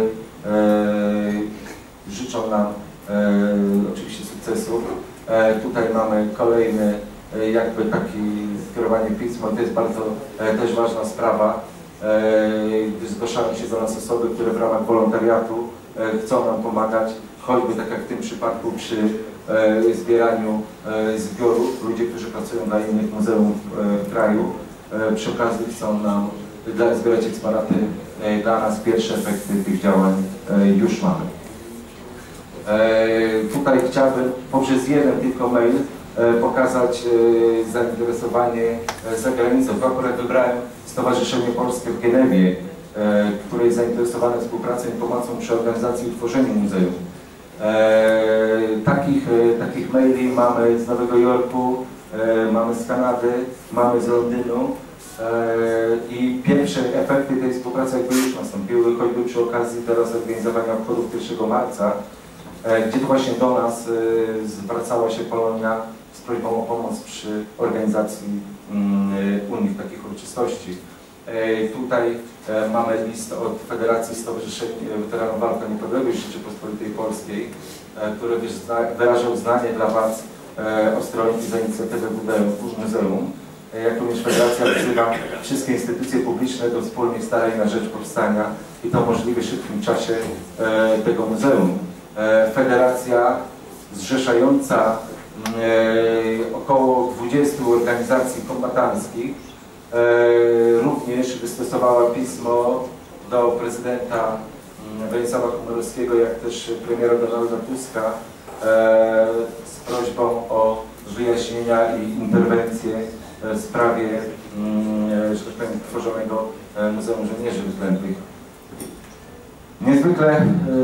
Życzą nam oczywiście sukcesu. Tutaj mamy kolejny jakby taki skierowanie pisma, to jest bardzo e, też ważna sprawa, gdyż e, zgłaszają się do nas osoby, które w ramach wolontariatu e, chcą nam pomagać, choćby tak jak w tym przypadku przy e, zbieraniu e, zbiorów, ludzie, którzy pracują dla innych muzeów e, w kraju, e, przy okazji chcą nam dla, zbierać eksponaty e, dla nas. Pierwsze efekty tych działań e, już mamy. E, tutaj chciałbym poprzez jeden tylko mail pokazać zainteresowanie za granicą. To akurat wybrałem Stowarzyszenie Polskie w Genewie, które jest zainteresowane współpracą i pomocą przy organizacji i utworzeniu muzeum. Takich, takich maili mamy z Nowego Jorku, mamy z Kanady, mamy z Londynu i pierwsze efekty tej współpracy jakby już nastąpiły, choćby przy okazji teraz organizowania obchodów pierwszego marca, gdzie to właśnie do nas zwracała się Polonia z prośbą o pomoc przy organizacji Unii takich uroczystości. Tutaj mamy list od Federacji Stowarzyszeń Weteranów Walk o Niepodległość Rzeczypospolitej Polskiej, który wyraża uznanie dla Was Ostrołęki za inicjatywę muzeum. Jak również Federacja wzywa wszystkie instytucje publiczne do wspólnych starań na rzecz powstania i to możliwie w szybkim czasie tego muzeum. Federacja zrzeszająca około dwudziestu organizacji kombatanckich również wystosowała pismo do prezydenta Bronisława Komorowskiego, jak też premiera Donalda Tuska z prośbą o wyjaśnienia i interwencje w sprawie, że tak powiem, tworzonego Muzeum Żołnierzy Wyklętych. Niezwykle,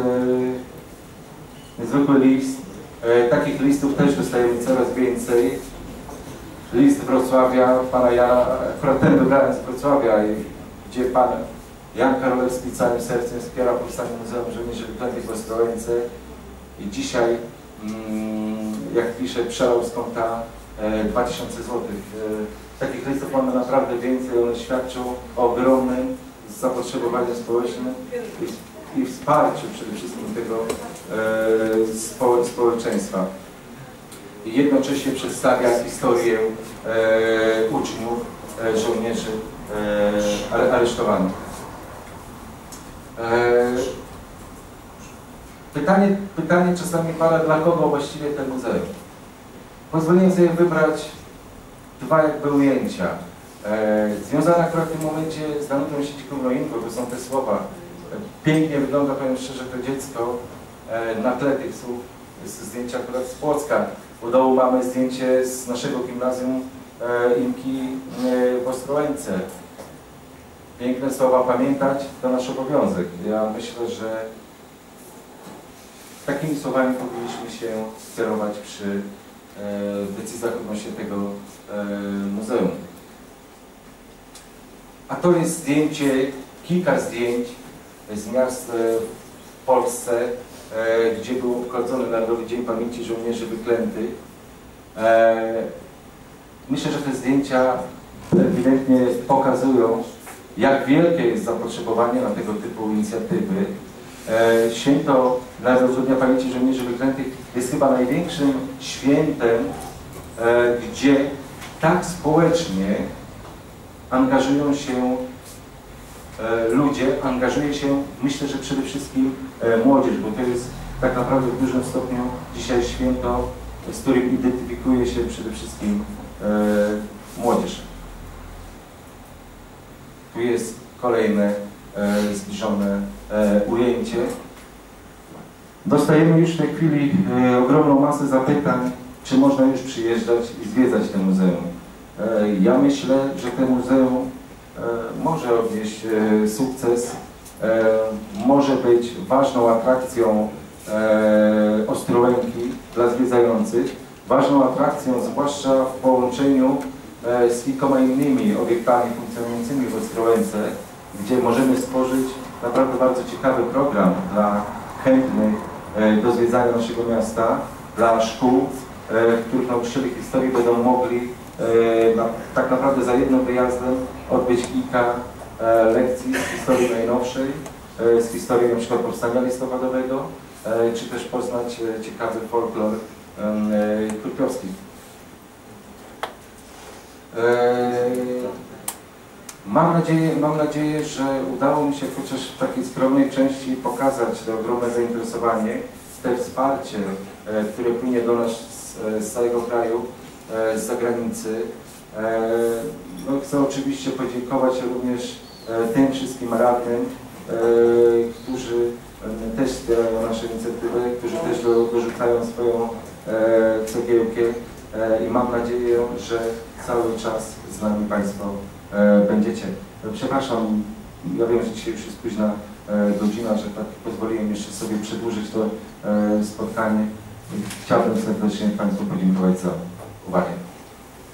niezwykły list. Takich listów też dostajemy coraz więcej. List Wrocławia, pana Jana, akurat ten wybrany z Wrocławia, gdzie pan Jan Karolewski całym sercem wspiera powstanie Muzeum Żołnierzy Wyklętych w Ostrołęce i dzisiaj, jak pisze, przelał z konta dwa tysiące złotych. Takich listów mamy naprawdę więcej, one świadczą o ogromnym zapotrzebowaniu społecznym i, i wsparciu przede wszystkim tego e, spo, społeczeństwa. I jednocześnie przedstawia historię e, uczniów, e, żołnierzy e, aresztowanych. E, pytanie, pytanie czasami pada, dla kogo właściwie ten muzeum? Pozwoliłem sobie wybrać dwa jakby ujęcia. E, związane akurat w tym momencie z Danutą Sieciką-Mroinką, to są te słowa. Pięknie wygląda, powiem szczerze, to dziecko e, na tle tych słów. Jest zdjęcie akurat z Płocka. U dołu mamy zdjęcie z naszego gimnazjum e, Imki e, w Ostrołęce. Piękne słowa, pamiętać to nasz obowiązek. Ja myślę, że takimi słowami powinniśmy się kierować przy w decyzjach odnośnie tego e, muzeum. A to jest zdjęcie, kilka zdjęć z miast w Polsce, e, gdzie był obchodzony Narodowy Dzień Pamięci Żołnierzy Wyklętych. E, myślę, że te zdjęcia ewidentnie pokazują, jak wielkie jest zapotrzebowanie na tego typu inicjatywy. E, święto Narodowego Dnia Pamięci Żołnierzy Wyklętych jest chyba największym świętem, e, gdzie tak społecznie angażują się e, ludzie, angażuje się, myślę, że przede wszystkim e, młodzież, bo to jest tak naprawdę w dużym stopniu dzisiaj święto, z którym identyfikuje się przede wszystkim e, młodzież. Tu jest kolejne e, zbliżone e, ujęcie. Dostajemy już w tej chwili e, ogromną masę zapytań, czy można już przyjeżdżać i zwiedzać to muzeum. E, ja myślę, że to muzeum e, może odnieść e, sukces, e, może być ważną atrakcją e, Ostrołęki dla zwiedzających, ważną atrakcją zwłaszcza w połączeniu e, z kilkoma innymi obiektami funkcjonującymi w Ostrołęce, gdzie możemy stworzyć naprawdę bardzo ciekawy program dla chętnych do zwiedzania naszego miasta, dla szkół, w których nauczyciele historii będą mogli na, tak naprawdę za jednym wyjazdem odbyć kilka lekcji z historii najnowszej, z historii na przykład powstania listopadowego, czy też poznać ciekawy folklor krupiowski. Mam nadzieję, mam nadzieję, że udało mi się chociaż w takiej skromnej części pokazać to ogromne zainteresowanie, te wsparcie, e, które płynie do nas z, z całego kraju, e, z zagranicy. E, no, chcę oczywiście podziękować również e, tym wszystkim radnym, e, którzy e, też wspierają nasze inicjatywy, którzy też do, dorzucają swoją e, cegiełkę e, i mam nadzieję, że cały czas z nami Państwo będziecie. Przepraszam, ja wiem, że dzisiaj już jest późna godzina, że tak pozwoliłem jeszcze sobie przedłużyć to spotkanie. Chciałbym serdecznie Państwu podziękować za uwagę.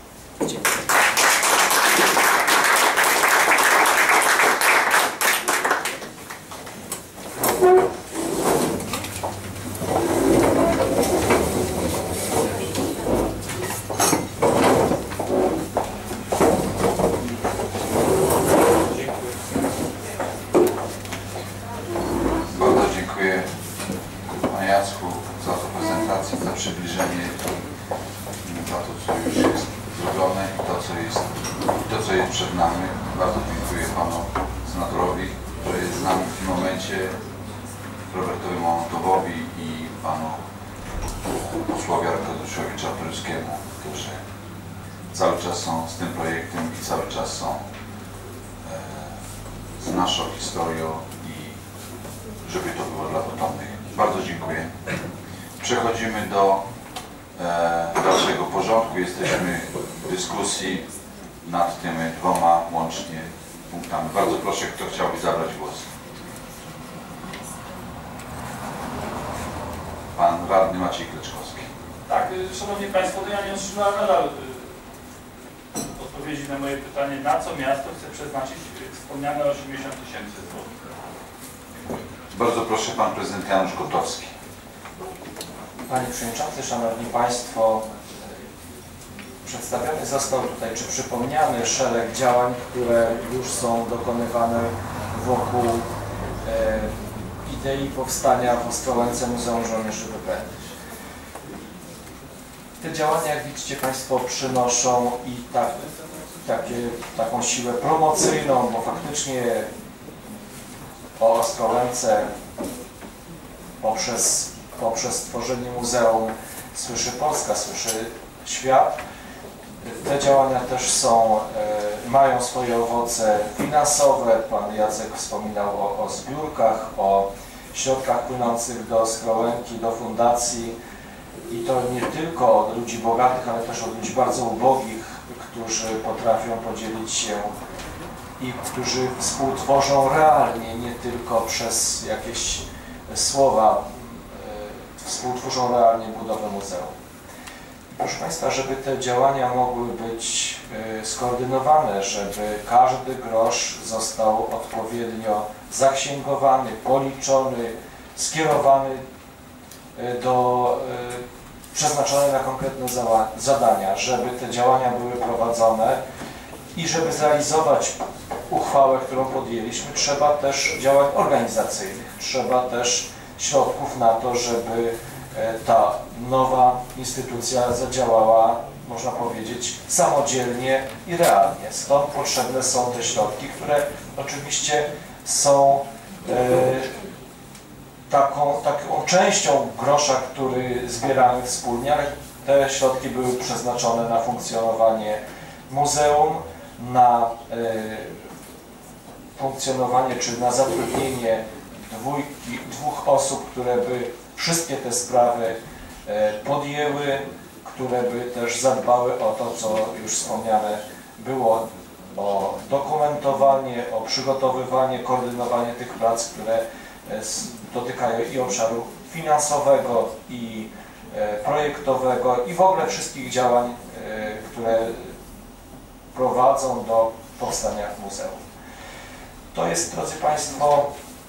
Dziękuję Panie Jacku za tę prezentację, za przybliżenie, za to, co już jest zrobione i to, co jest, to, co jest przed nami. Bardzo dziękuję Panu senatorowi, że jest z nami w tym momencie, Robertowi Mołotowowi i Panu posłowi Arkadiuszowi Czartoryskiemu, którzy cały czas są z tym projektem i cały czas są e, z naszą historią i żeby to było dla potomnych. Bardzo dziękuję. Przechodzimy do e, dalszego porządku. Jesteśmy w dyskusji nad tymi dwoma łącznie punktami. Bardzo proszę, kto chciałby zabrać głos. Pan radny Maciej Kleczkowski. Tak, Szanowni Państwo, no ja nie otrzymałem nadal odpowiedzi na moje pytanie, na co miasto chce przeznaczyć wspomniane osiemdziesiąt tysięcy złotych. Bardzo proszę, Pan Prezydent Janusz Kotowski. Panie Przewodniczący, Szanowni Państwo, przedstawiony został tutaj, czy przypomniany szereg działań, które już są dokonywane wokół e, idei powstania w Ostrołęce Muzeum Żołnierzy Wyklętych. Te działania, jak widzicie Państwo, przynoszą i tak, takie, taką siłę promocyjną, bo faktycznie o Ostrołęce poprzez, poprzez stworzenie muzeum słyszy Polska, słyszy świat. Te działania też są, e, mają swoje owoce finansowe. Pan Jacek wspominał o, o zbiórkach, o środkach płynących do Ostrołęki, do fundacji i to nie tylko od ludzi bogatych, ale też od ludzi bardzo ubogich, którzy potrafią podzielić się i którzy współtworzą realnie, nie tylko przez jakieś słowa, e, współtworzą realnie budowę muzeum. Proszę Państwa, żeby te działania mogły być y, skoordynowane, żeby każdy grosz został odpowiednio zaksięgowany, policzony, skierowany y, do, y, przeznaczony na konkretne zadania, żeby te działania były prowadzone i żeby zrealizować uchwałę, którą podjęliśmy, trzeba też działań organizacyjnych, trzeba też środków na to, żeby ta nowa instytucja zadziałała, można powiedzieć, samodzielnie i realnie. Stąd potrzebne są te środki, które oczywiście są e, taką, taką częścią grosza, który zbieramy wspólnie, ale te środki były przeznaczone na funkcjonowanie muzeum, na e, funkcjonowanie czy na zatrudnienie dwójki, dwóch osób, które by wszystkie te sprawy podjęły, które by też zadbały o to, co już wspomniane było, o dokumentowanie, o przygotowywanie, koordynowanie tych prac, które dotykają i obszaru finansowego, i projektowego, i w ogóle wszystkich działań, które prowadzą do powstania muzeum. To jest, drodzy Państwo,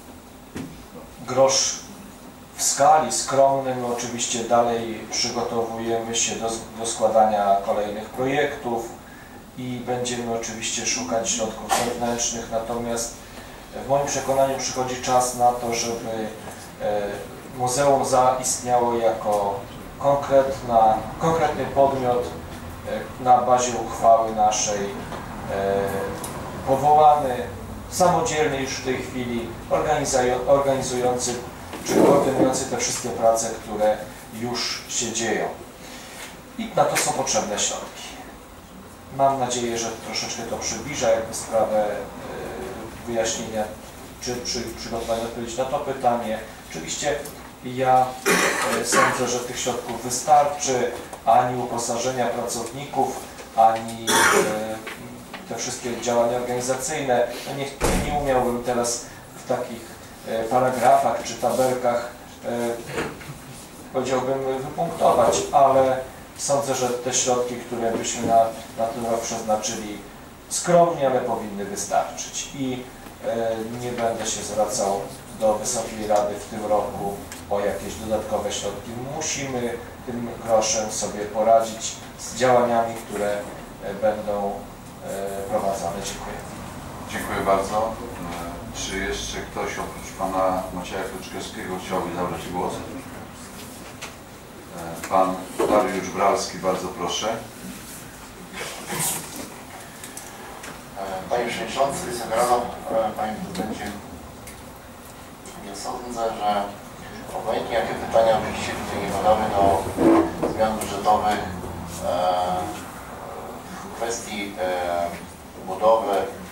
grosz w skali skromnej. My oczywiście dalej przygotowujemy się do, do składania kolejnych projektów i będziemy oczywiście szukać środków zewnętrznych, natomiast w moim przekonaniu przychodzi czas na to, żeby e, muzeum zaistniało jako konkretna, konkretny podmiot e, na bazie uchwały naszej e, powołany, samodzielny już w tej chwili, organizujący czy koordynujący te wszystkie prace, które już się dzieją. I na to są potrzebne środki. Mam nadzieję, że troszeczkę to przybliża jakby sprawę wyjaśnienia, czy przy przygotowaniu odpowiedzi na to pytanie. Oczywiście ja sądzę, że tych środków wystarczy, ani uposażenia pracowników, ani te wszystkie działania organizacyjne. Nie, nie umiałbym teraz w takich paragrafach czy tabelkach, powiedziałbym, wypunktować, ale sądzę, że te środki, które byśmy na, na ten rok przeznaczyli, skromnie, ale powinny wystarczyć. I nie będę się zwracał do Wysokiej Rady w tym roku o jakieś dodatkowe środki. Musimy tym groszem sobie poradzić z działaniami, które będą prowadzone. Dziękuję. Dziękuję bardzo. Czy jeszcze ktoś oprócz pana Macieja Kluczkowskiego chciałby zabrać głos? Pan Dariusz Bralski, bardzo proszę. Panie Przewodniczący, Wysoka Rado, Panie Prezydencie, ja sądzę, że obojętnie jakie pytania byście tutaj nie padały do zmian budżetowych w kwestii budowy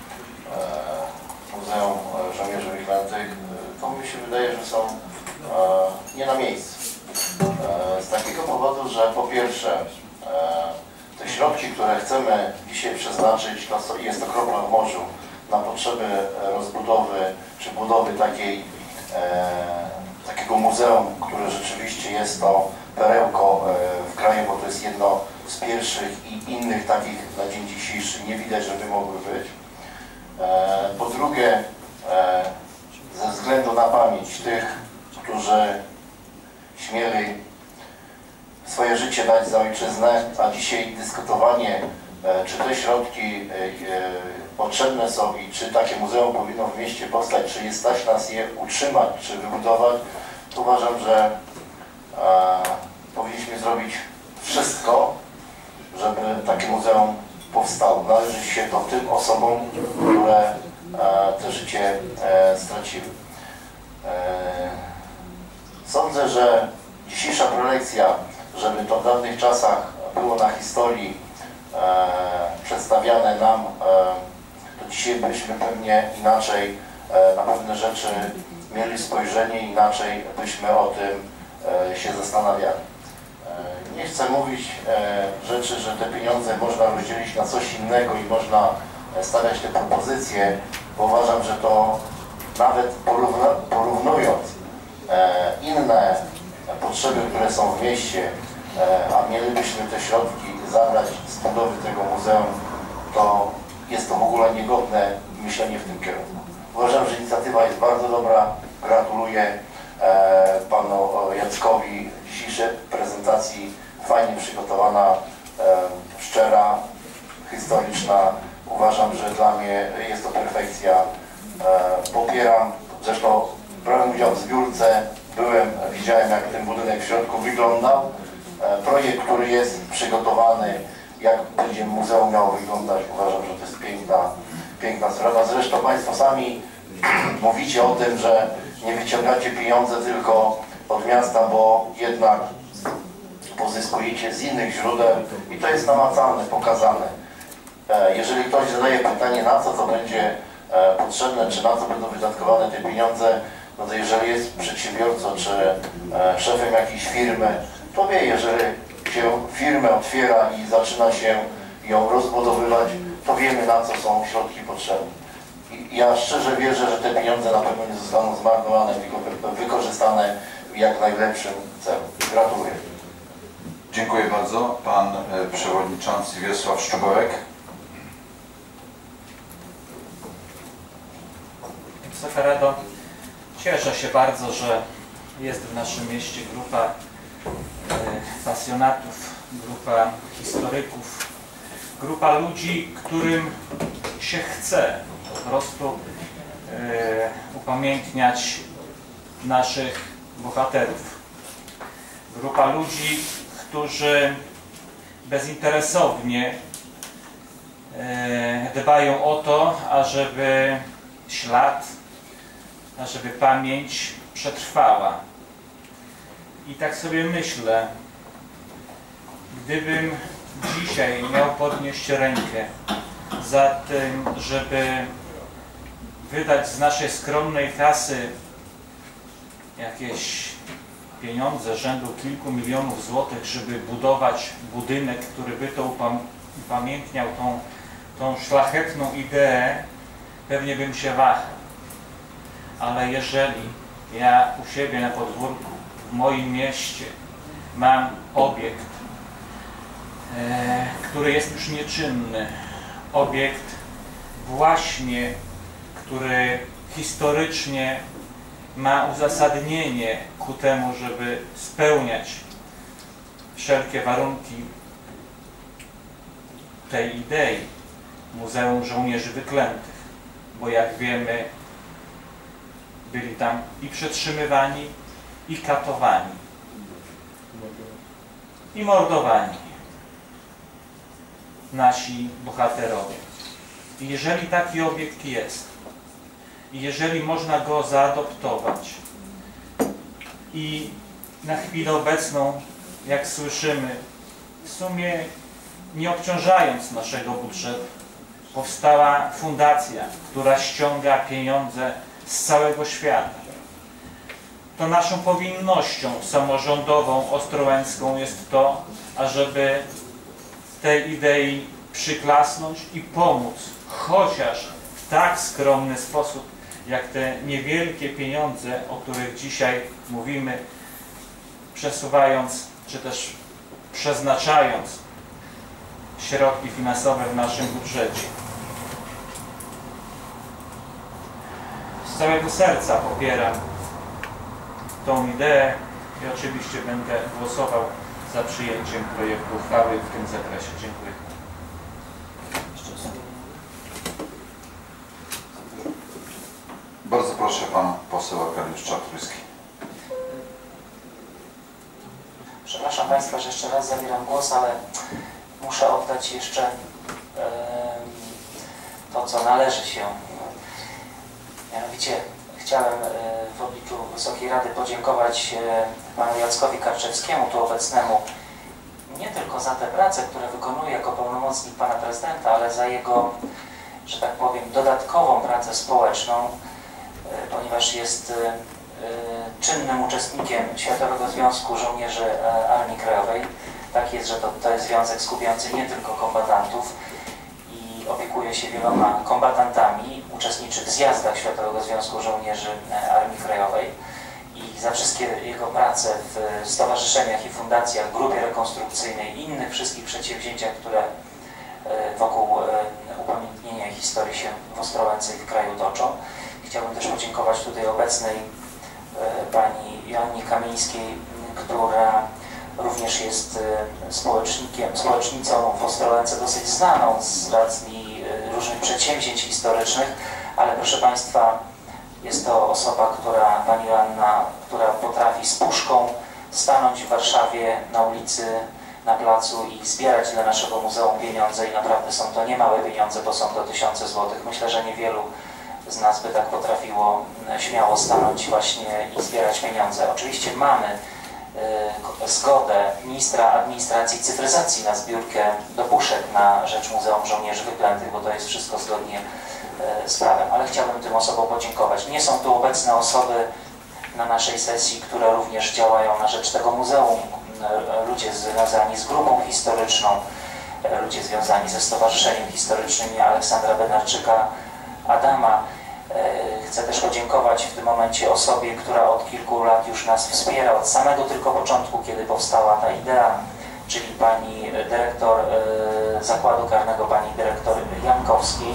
Muzeum Żołnierzy Wyklętych, to mi się wydaje, że są nie na miejscu. Z takiego powodu, że po pierwsze te środki, które chcemy dzisiaj przeznaczyć, to jest to kropla w morzu na potrzeby rozbudowy czy budowy takiej, takiego muzeum, które rzeczywiście jest to perełko w kraju, bo to jest jedno z pierwszych i innych takich na dzień dzisiejszy nie widać, żeby mogły być. Po drugie, ze względu na pamięć tych, którzy śmieli swoje życie dać za ojczyznę, a dzisiaj dyskutowanie, czy te środki potrzebne są i czy takie muzeum powinno w mieście powstać, czy jest stać nas je utrzymać, czy wybudować, to uważam, że powinniśmy zrobić wszystko, żeby takie muzeum powstało. Należy się to tym osobom, które te życie straciły. Sądzę, że dzisiejsza prelekcja, żeby to w dawnych czasach było na historii przedstawiane nam, to dzisiaj byśmy pewnie inaczej na pewne rzeczy mieli spojrzenie, inaczej byśmy o tym się zastanawiali. Nie chcę mówić rzeczy, że te pieniądze można rozdzielić na coś innego i można stawiać te propozycje, bo uważam, że to nawet porównując inne potrzeby, które są w mieście, a mielibyśmy te środki zabrać z budowy tego muzeum, to jest to w ogóle niegodne myślenie w tym kierunku. Uważam, że inicjatywa jest bardzo dobra. Gratuluję panu Jackowi dzisiejszej prezentacji, fajnie przygotowana, szczera, historyczna. Uważam, że dla mnie jest to perfekcja. Popieram, zresztą brałem udział w zbiórce, byłem, widziałem, jak ten budynek w środku wyglądał. Projekt, który jest przygotowany, jak będzie muzeum miało wyglądać, uważam, że to jest piękna, piękna sprawa. Zresztą Państwo sami mówicie o tym, że nie wyciągacie pieniądze tylko od miasta, bo jednak pozyskujecie z innych źródeł i to jest namacalne, pokazane. Jeżeli ktoś zadaje pytanie, na co to będzie potrzebne, czy na co będą wydatkowane te pieniądze, no to jeżeli jest przedsiębiorcą, czy szefem jakiejś firmy, to wie, jeżeli się firmę otwiera i zaczyna się ją rozbudowywać, to wiemy, na co są środki potrzebne. I ja szczerze wierzę, że te pieniądze na pewno nie zostaną zmarnowane, tylko wykorzystane w jak najlepszym celu. Gratuluję. Dziękuję bardzo. Pan Przewodniczący Wiesław Szczuborek. Wysoka Rado, cieszę się bardzo, że jest w naszym mieście grupa pasjonatów, grupa historyków, grupa ludzi, którym się chce po prostu upamiętniać naszych bohaterów. Grupa ludzi, którzy bezinteresownie dbają o to, ażeby ślad, ażeby pamięć przetrwała. I tak sobie myślę, gdybym dzisiaj miał podnieść rękę za tym, żeby wydać z naszej skromnej kasy jakieś pieniądze rzędu kilku milionów złotych, żeby budować budynek, który by to upamiętniał tą, tą szlachetną ideę, pewnie bym się wahał. Ale jeżeli ja u siebie na podwórku, w moim mieście mam obiekt, e, który jest już nieczynny, obiekt właśnie, który historycznie ma uzasadnienie ku temu, żeby spełniać wszelkie warunki tej idei Muzeum Żołnierzy Wyklętych, bo jak wiemy, byli tam i przetrzymywani, i katowani, i mordowani nasi bohaterowie. I jeżeli taki obiekt jest, i jeżeli można go zaadoptować i na chwilę obecną, jak słyszymy, w sumie nie obciążając naszego budżetu, powstała fundacja, która ściąga pieniądze z całego świata, to naszą powinnością samorządową, ostrołęcką jest to, ażeby tej idei przyklasnąć i pomóc, chociaż w tak skromny sposób, jak te niewielkie pieniądze, o których dzisiaj mówimy, przesuwając, czy też przeznaczając środki finansowe w naszym budżecie. Z całego serca popieram tą ideę i oczywiście będę głosował za przyjęciem projektu uchwały w tym zakresie. Dziękuję. Bardzo proszę, pan poseł Arkadiusz Czartoryski. Przepraszam Państwa, że jeszcze raz zabieram głos, ale muszę oddać jeszcze to, co należy się. Mianowicie chciałem w obliczu Wysokiej Rady podziękować panu Jackowi Karczewskiemu, tu obecnemu, nie tylko za te prace, które wykonuje jako pełnomocnik pana prezydenta, ale za jego, że tak powiem, dodatkową pracę społeczną, ponieważ jest czynnym uczestnikiem Światowego Związku Żołnierzy Armii Krajowej. Tak jest, że to, to jest związek skupiający nie tylko kombatantów i opiekuje się wieloma kombatantami, uczestniczy w zjazdach Światowego Związku Żołnierzy Armii Krajowej i za wszystkie jego prace w stowarzyszeniach i fundacjach, grupie rekonstrukcyjnej i innych wszystkich przedsięwzięciach, które wokół upamiętnienia historii się w Ostrołęce i w kraju toczą. Chciałbym też podziękować tutaj obecnej pani Joannie Kamińskiej, która również jest społecznikiem, społecznicą w Ostrołęce dosyć znaną z racji różnych przedsięwzięć historycznych, ale proszę Państwa, jest to osoba, która, pani Joanna, która potrafi z puszką stanąć w Warszawie na ulicy, na placu i zbierać dla naszego muzeum pieniądze i naprawdę są to niemałe pieniądze, bo są to tysiące złotych. Myślę, że niewielu z nas by tak potrafiło śmiało stanąć właśnie i zbierać pieniądze. Oczywiście mamy y, zgodę ministra administracji i cyfryzacji na zbiórkę do puszek na rzecz Muzeum Żołnierzy Wyklętych, bo to jest wszystko zgodnie y, z prawem, ale chciałbym tym osobom podziękować. Nie są tu obecne osoby na naszej sesji, które również działają na rzecz tego muzeum, y, ludzie związani z grupą historyczną, y, ludzie związani ze Stowarzyszeniem Historycznym Aleksandra Bednarczyka, Adama. Chcę też podziękować w tym momencie osobie, która od kilku lat już nas wspiera, od samego tylko początku, kiedy powstała ta idea, czyli pani dyrektor Zakładu Karnego, pani dyrektor Jankowskiej,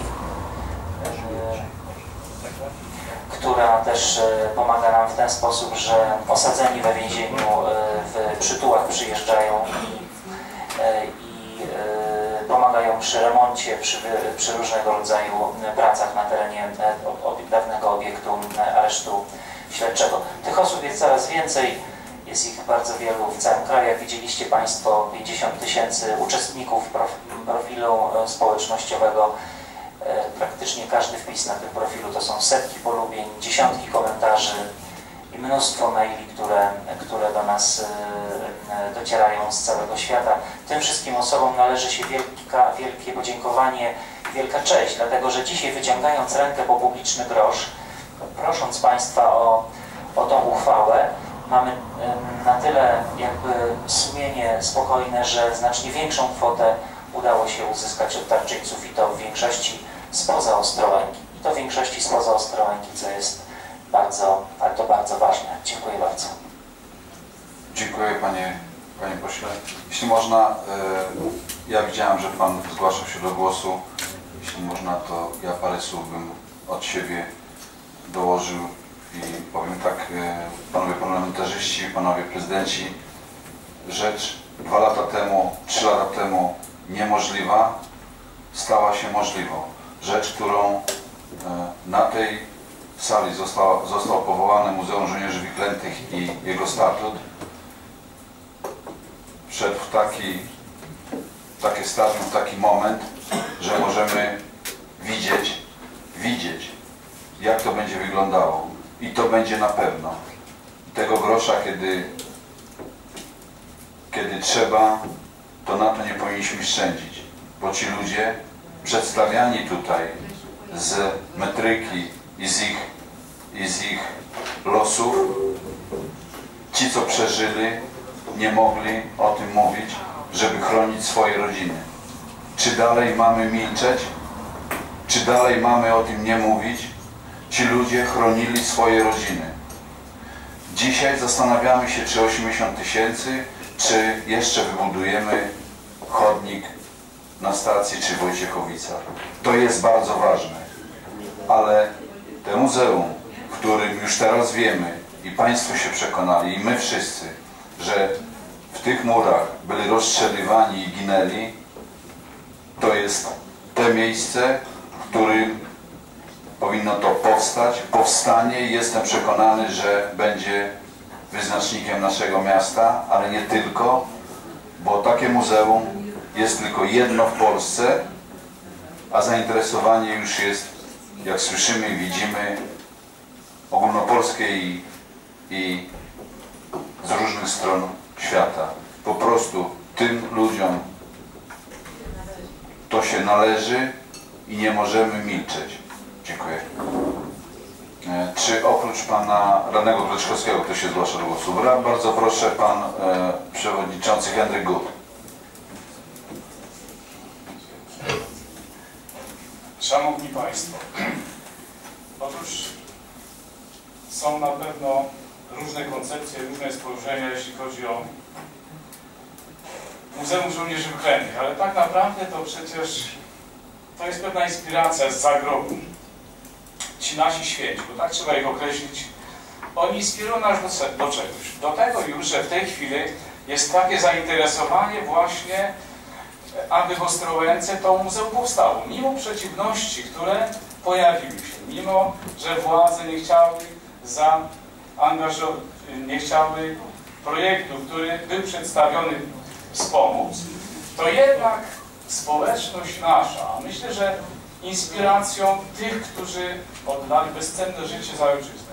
która też pomaga nam w ten sposób, że osadzeni we więzieniu w przytułach przyjeżdżają i, i pomagają przy remoncie, przy, przy różnego rodzaju pracach na terenie dawnego obiektu aresztu śledczego. Tych osób jest coraz więcej, jest ich bardzo wielu w całym kraju. Jak widzieliście Państwo, pięćdziesiąt tysięcy uczestników profilu społecznościowego. Praktycznie każdy wpis na tym profilu to są setki polubień, dziesiątki komentarzy i mnóstwo maili, które, które do nas docierają z całego świata. Tym wszystkim osobom należy się wielka, wielkie podziękowanie i wielka cześć, dlatego że dzisiaj wyciągając rękę po publiczny grosz, prosząc Państwa o, o tą uchwałę, mamy na tyle jakby sumienie spokojne, że znacznie większą kwotę udało się uzyskać od darczyńców i to w większości spoza Ostrołęki. I to w większości spoza Ostrołęki, co jest bardzo, ale to bardzo ważne. Dziękuję bardzo. Dziękuję panie, panie pośle. Jeśli można, ja widziałem, że pan zgłaszał się do głosu. Jeśli można, to ja parę słów bym od siebie dołożył i powiem tak, panowie parlamentarzyści, panowie prezydenci, rzecz dwa lata temu, trzy lata temu niemożliwa stała się możliwą. Rzecz, którą na tej sali został, został powołane Muzeum Żołnierzy Wyklętych i jego statut, wszedł w taki, takie stadium, w taki moment, że możemy widzieć, widzieć, jak to będzie wyglądało. I to będzie na pewno. Tego grosza, kiedy, kiedy trzeba, to na to nie powinniśmy szczędzić, bo ci ludzie przedstawiani tutaj z metryki i z ich, i z ich losów, ci co przeżyli, nie mogli o tym mówić, żeby chronić swoje rodziny. Czy dalej mamy milczeć? Czy dalej mamy o tym nie mówić? Ci ludzie chronili swoje rodziny. Dzisiaj zastanawiamy się, czy osiemdziesiąt tysięcy, czy jeszcze wybudujemy chodnik na stacji, czy w Wojciechowicach. To jest bardzo ważne. Ale to muzeum, w którym już teraz wiemy i Państwo się przekonali, i my wszyscy, że w tych murach byli rozstrzelywani i ginęli, to jest te miejsce, w którym powinno to powstać, powstanie i jestem przekonany, że będzie wyznacznikiem naszego miasta, ale nie tylko, bo takie muzeum jest tylko jedno w Polsce, a zainteresowanie już jest, jak słyszymy i widzimy, ogólnopolskie i, i z różnych stron świata. Po prostu tym ludziom to się należy i nie możemy milczeć. Dziękuję. Czy oprócz pana radnego Kleczkowskiego ktoś się zgłasza do głosu? Bardzo proszę, pan e, przewodniczący Henryk Gut. Szanowni Państwo, otóż są na pewno różne koncepcje, różne spojrzenia, jeśli chodzi o Muzeum Żołnierzy Wyklętych, ale tak naprawdę to przecież to jest pewna inspiracja z zagrobu. Ci nasi święci, bo tak trzeba ich określić, oni inspirują nas do, do czegoś. Do tego już, że w tej chwili jest takie zainteresowanie właśnie, aby w Ostrołęce to muzeum powstało. Mimo przeciwności, które pojawiły się, mimo że władze nie chciały zaangażować, nie chciały projektu, który był przedstawiony, wspomóc, to jednak społeczność nasza, a myślę, że inspiracją tych, którzy oddali bezcenne życie za ojczyznę.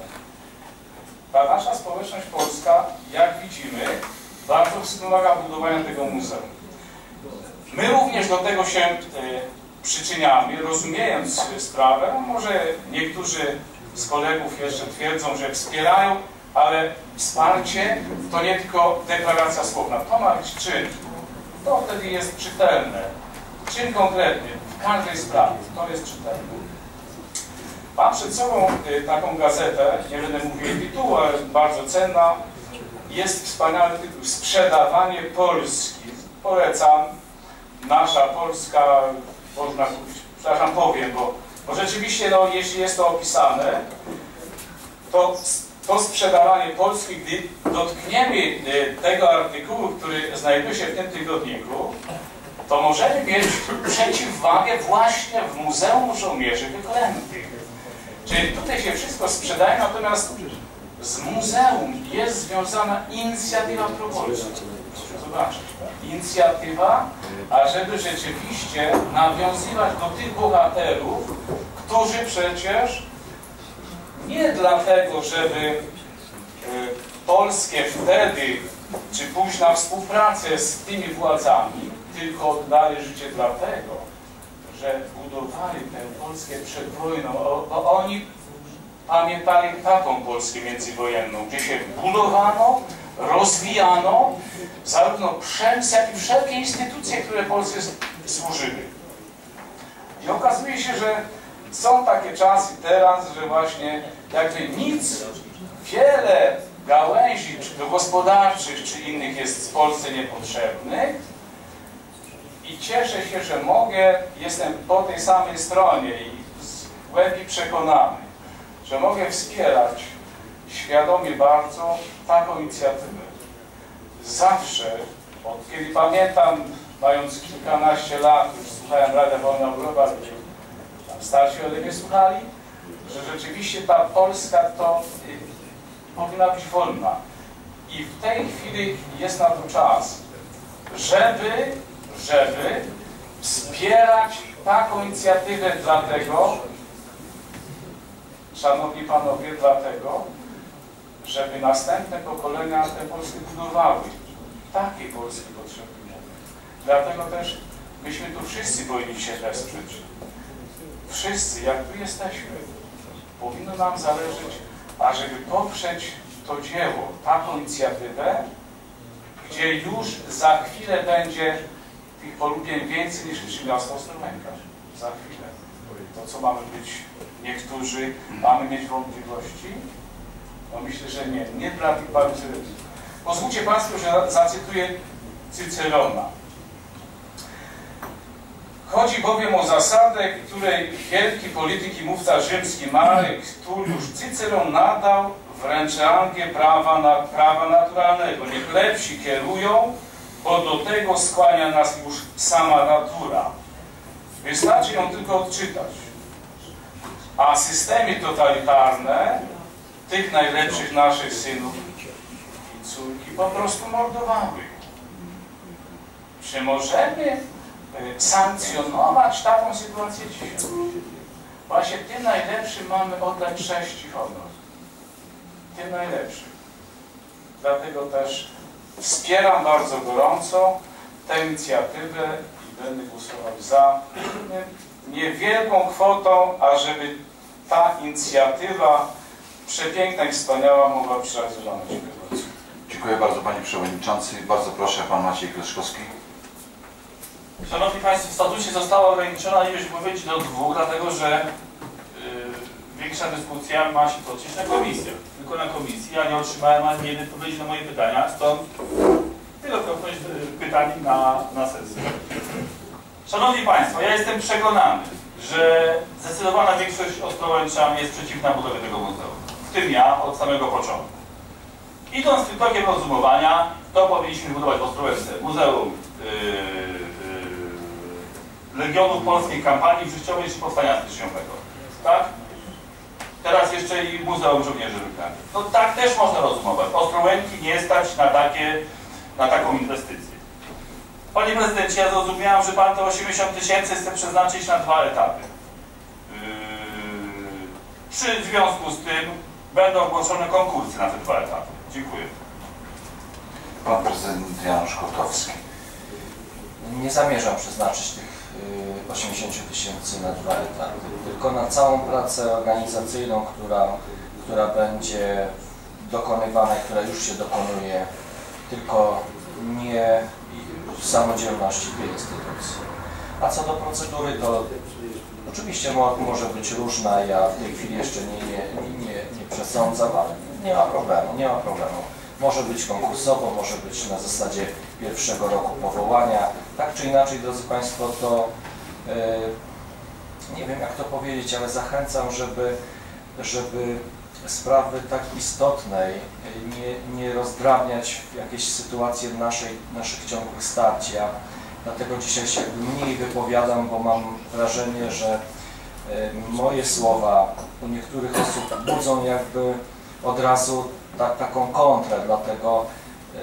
Ta nasza społeczność polska, jak widzimy, bardzo wspomaga budowania tego muzeum. My również do tego się e, przyczyniamy, rozumiejąc sprawę. No może niektórzy z kolegów jeszcze twierdzą, że wspierają, ale wsparcie to nie tylko deklaracja słowna, to ma być czyn. To wtedy jest czytelne. Czyn konkretny, w każdej sprawie, to jest czytelne. Mam przed sobą y, taką gazetę, nie będę mówił jej tytułu, ale bardzo cenna. Jest wspaniały tytuł, Sprzedawanie Polski. Polecam. Nasza Polska, można, przepraszam, powiem, bo, bo rzeczywiście, no, jeśli jest to opisane, to to sprzedawanie Polski, gdy dotkniemy y, tego artykułu, który znajduje się w tym tygodniku, to możemy mieć przeciwwagę właśnie w Muzeum Żołnierzy Wyklętych. Czyli tutaj się wszystko sprzedaje, natomiast z muzeum jest związana inicjatywa propolska. Proszę zobaczyć, inicjatywa, ażeby rzeczywiście nawiązywać do tych bohaterów, którzy przecież nie dlatego, żeby y, polskie wtedy, czy pójść na współpracę z tymi władzami, tylko oddali życie dlatego, że budowali tę Polskę przed wojną, bo oni pamiętali taką Polskę międzywojenną, gdzie się budowano, rozwijano zarówno przemysł, jak i wszelkie instytucje, które Polsce służyły. I okazuje się, że są takie czasy teraz, że właśnie jakby nic, wiele gałęzi, czy to gospodarczych, czy innych jest w Polsce niepotrzebnych. I cieszę się, że mogę, jestem po tej samej stronie i z głębi przekonany, że mogę wspierać świadomie bardzo taką inicjatywę. Zawsze, od kiedy pamiętam, mając kilkanaście lat, już słuchałem Radia Wolna Europa, tam starsi ode mnie słuchali, że rzeczywiście ta Polska to y, powinna być wolna. I w tej chwili jest na to czas, żeby, żeby wspierać taką inicjatywę dlatego, szanowni panowie, dlatego, żeby następne pokolenia tę Polskę budowały. Takiej Polski potrzebujemy. Dlatego też myśmy tu wszyscy powinni się wesprzeć. Wszyscy, jak tu jesteśmy, powinno nam zależeć, ażeby poprzeć to dzieło, taką inicjatywę, gdzie już za chwilę będzie tych polubień więcej niż przy miasto Ostrołęka. Za chwilę. To, co mamy być niektórzy, mamy mieć wątpliwości? No myślę, że nie. Nie dla tych paru celebrytów. Pozwólcie Państwo, że zacytuję Cycerona. Chodzi bowiem o zasadę, której wielki polityk i mówca rzymski Marek Tulliusz Cyceron nadał wręcz rangę prawa, na, prawa naturalnego. Niech lepsi kierują, bo do tego skłania nas już sama natura. Wystarczy ją tylko odczytać. A systemy totalitarne tych najlepszych naszych synów i córki po prostu mordowały. Czy możemy sankcjonować taką sytuację dzisiaj? Właśnie tym najlepszym mamy oddać cześć i honor. Tym najlepszym. Dlatego też wspieram bardzo gorąco tę inicjatywę i będę głosował za niewielką kwotą, ażeby ta inicjatywa przepiękna i wspaniała mogła być realizowana. Dziękuję bardzo. Dziękuję bardzo Panie Przewodniczący. Bardzo proszę Pan Maciej Kleszkowski. Szanowni Państwo, w statucie została ograniczona ilość wypowiedzi do dwóch, dlatego że yy, większa dyskusja ma się toczyć na komisjach. Tylko na komisji ja nie otrzymałem ani jednej odpowiedzi na moje pytania, stąd wielokrotność pytań na, na sesję. Szanowni Państwo, ja jestem przekonany, że zdecydowana większość ostrołęczan jest przeciwna budowie tego muzeum. W tym ja od samego początku. Idąc tym tokiem rozumowania, to powinniśmy budować w Ostrołęce Muzeum yy, yy, Legionów Polskiej Kampanii Życiowej czy Powstania Styczniowego. Tak? Teraz jeszcze i Muzeum Żołnierzy Wyklętych. No tak też można rozumować. Ostrołęki nie stać na, takie, na taką inwestycję. Panie prezydencie, ja zrozumiałem, że pan te osiemdziesiąt tysięcy chce przeznaczyć na dwa etapy. Yy, czy w związku z tym będą ogłoszone konkursy na te dwa etapy? Dziękuję. Pan prezydent Janusz Kotowski. Nie zamierzam przeznaczyć tych osiemdziesiąt tysięcy na dwa etapy, tylko na całą pracę organizacyjną, która, która będzie dokonywana, która już się dokonuje, tylko nie w samodzielności tej instytucji. A co do procedury, to oczywiście mo może być różna, ja w tej chwili jeszcze nie, nie, nie, nie przesądzam, ale nie ma problemu, nie ma problemu. Może być konkursowo, może być na zasadzie pierwszego roku powołania. Tak czy inaczej, drodzy Państwo, to yy, nie wiem jak to powiedzieć, ale zachęcam, żeby, żeby sprawy tak istotnej nie, nie rozdrabniać w jakieś sytuacje naszej, naszych ciągłych starć. Ja dlatego dzisiaj się mniej wypowiadam, bo mam wrażenie, że yy, moje słowa u niektórych osób budzą jakby od razu ta, taką kontrę, dlatego yy,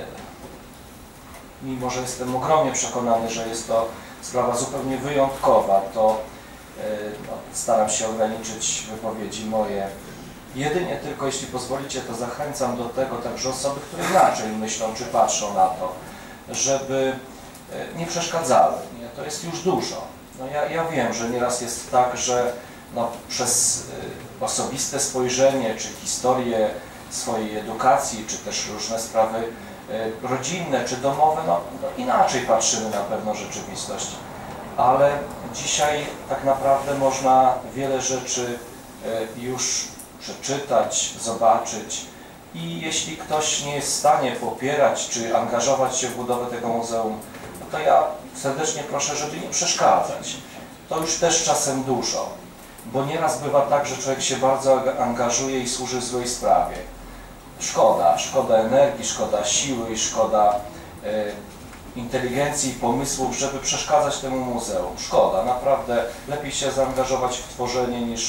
mimo że jestem ogromnie przekonany, że jest to sprawa zupełnie wyjątkowa, to yy, no, staram się ograniczyć wypowiedzi moje. Jedynie tylko, jeśli pozwolicie, to zachęcam do tego także osoby, które inaczej myślą czy patrzą na to, żeby yy, nie przeszkadzały. Nie? To jest już dużo. No, ja, ja wiem, że nieraz jest tak, że no, przez yy, osobiste spojrzenie, czy historię swojej edukacji, czy też różne sprawy rodzinne czy domowe, no, no inaczej patrzymy na pewną rzeczywistość. Ale dzisiaj tak naprawdę można wiele rzeczy już przeczytać, zobaczyć i jeśli ktoś nie jest w stanie popierać czy angażować się w budowę tego muzeum, no to ja serdecznie proszę, żeby nie przeszkadzać. To już też czasem dużo, bo nieraz bywa tak, że człowiek się bardzo angażuje i służy złej sprawie. Szkoda, szkoda energii, szkoda siły i szkoda y, inteligencji i pomysłów, żeby przeszkadzać temu muzeum. Szkoda, naprawdę lepiej się zaangażować w tworzenie niż,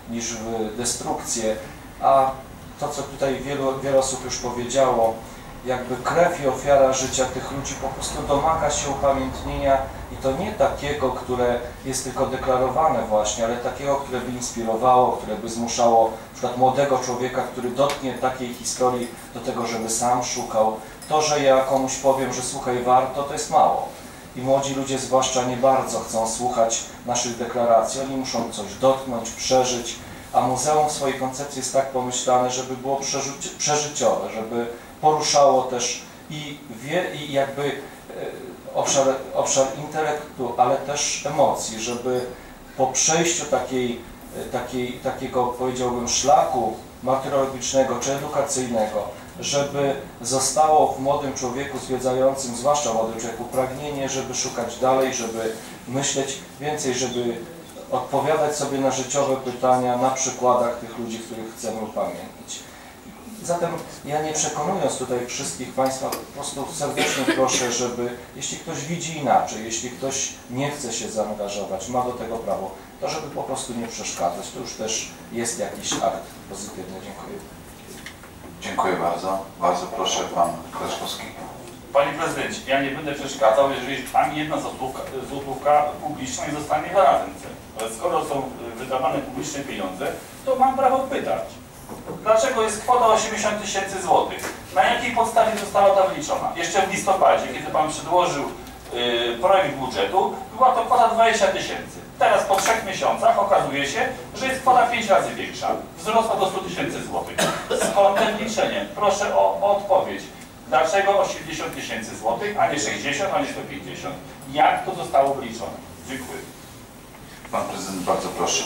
niż w destrukcję, a to, co tutaj wielu, wiele osób już powiedziało, jakby krew i ofiara życia tych ludzi po prostu domaga się upamiętnienia i to nie takiego, które jest tylko deklarowane właśnie, ale takiego, które by inspirowało, które by zmuszało na przykład młodego człowieka, który dotknie takiej historii do tego, żeby sam szukał. To, że ja komuś powiem, że słuchaj, warto, to jest mało. I młodzi ludzie zwłaszcza nie bardzo chcą słuchać naszych deklaracji. Oni muszą coś dotknąć, przeżyć, a muzeum w swojej koncepcji jest tak pomyślane, żeby było przeżyci przeżyciowe, żeby poruszało też i, wie, i jakby obszar, obszar intelektu, ale też emocji, żeby po przejściu takiej, takiej, takiego, powiedziałbym, szlaku martyrologicznego czy edukacyjnego, żeby zostało w młodym człowieku zwiedzającym, zwłaszcza w młodym człowieku, pragnienie, żeby szukać dalej, żeby myśleć więcej, żeby odpowiadać sobie na życiowe pytania na przykładach tych ludzi, których chcemy upamiętnić. Zatem ja nie przekonując tutaj wszystkich Państwa, po prostu serdecznie proszę, żeby jeśli ktoś widzi inaczej, jeśli ktoś nie chce się zaangażować, ma do tego prawo, to żeby po prostu nie przeszkadzać. To już też jest jakiś akt pozytywny. Dziękuję. Dziękuję bardzo. Bardzo proszę, pan Kleszkowski. Panie prezydencie, ja nie będę przeszkadzał, jeżeli ani jedna złotówka, złotówka publiczna nie zostanie gwarantem. Ale skoro są wydawane publiczne pieniądze, to mam prawo pytać. Dlaczego jest kwota osiemdziesiąt tysięcy złotych? Na jakiej podstawie została ta wyliczona? Jeszcze w listopadzie, kiedy Pan przedłożył yy, projekt budżetu, była to kwota dwadzieścia tysięcy. Teraz po trzech miesiącach okazuje się, że jest kwota pięć razy większa. Wzrosła do stu tysięcy złotych. Skąd te wliczenie? Proszę o, o odpowiedź. Dlaczego osiemdziesiąt tysięcy złotych, a nie sześćdziesiąt, a nie sto pięćdziesiąt? Jak to zostało wyliczone? Dziękuję. Pan prezydent, bardzo proszę.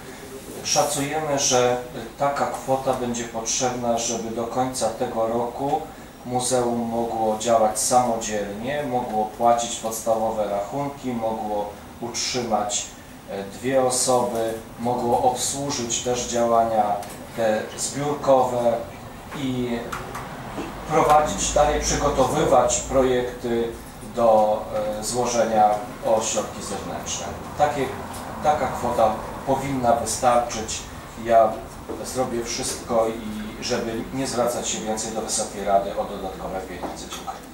Szacujemy, że taka kwota będzie potrzebna, żeby do końca tego roku muzeum mogło działać samodzielnie, mogło płacić podstawowe rachunki, mogło utrzymać dwie osoby, mogło obsłużyć też działania te zbiórkowe i prowadzić dalej, przygotowywać projekty do złożenia o środki zewnętrzne. Takie, taka kwota powinna wystarczyć. Ja zrobię wszystko, i żeby nie zwracać się więcej do Wysokiej Rady o dodatkowe pieniądze. Dziękuję.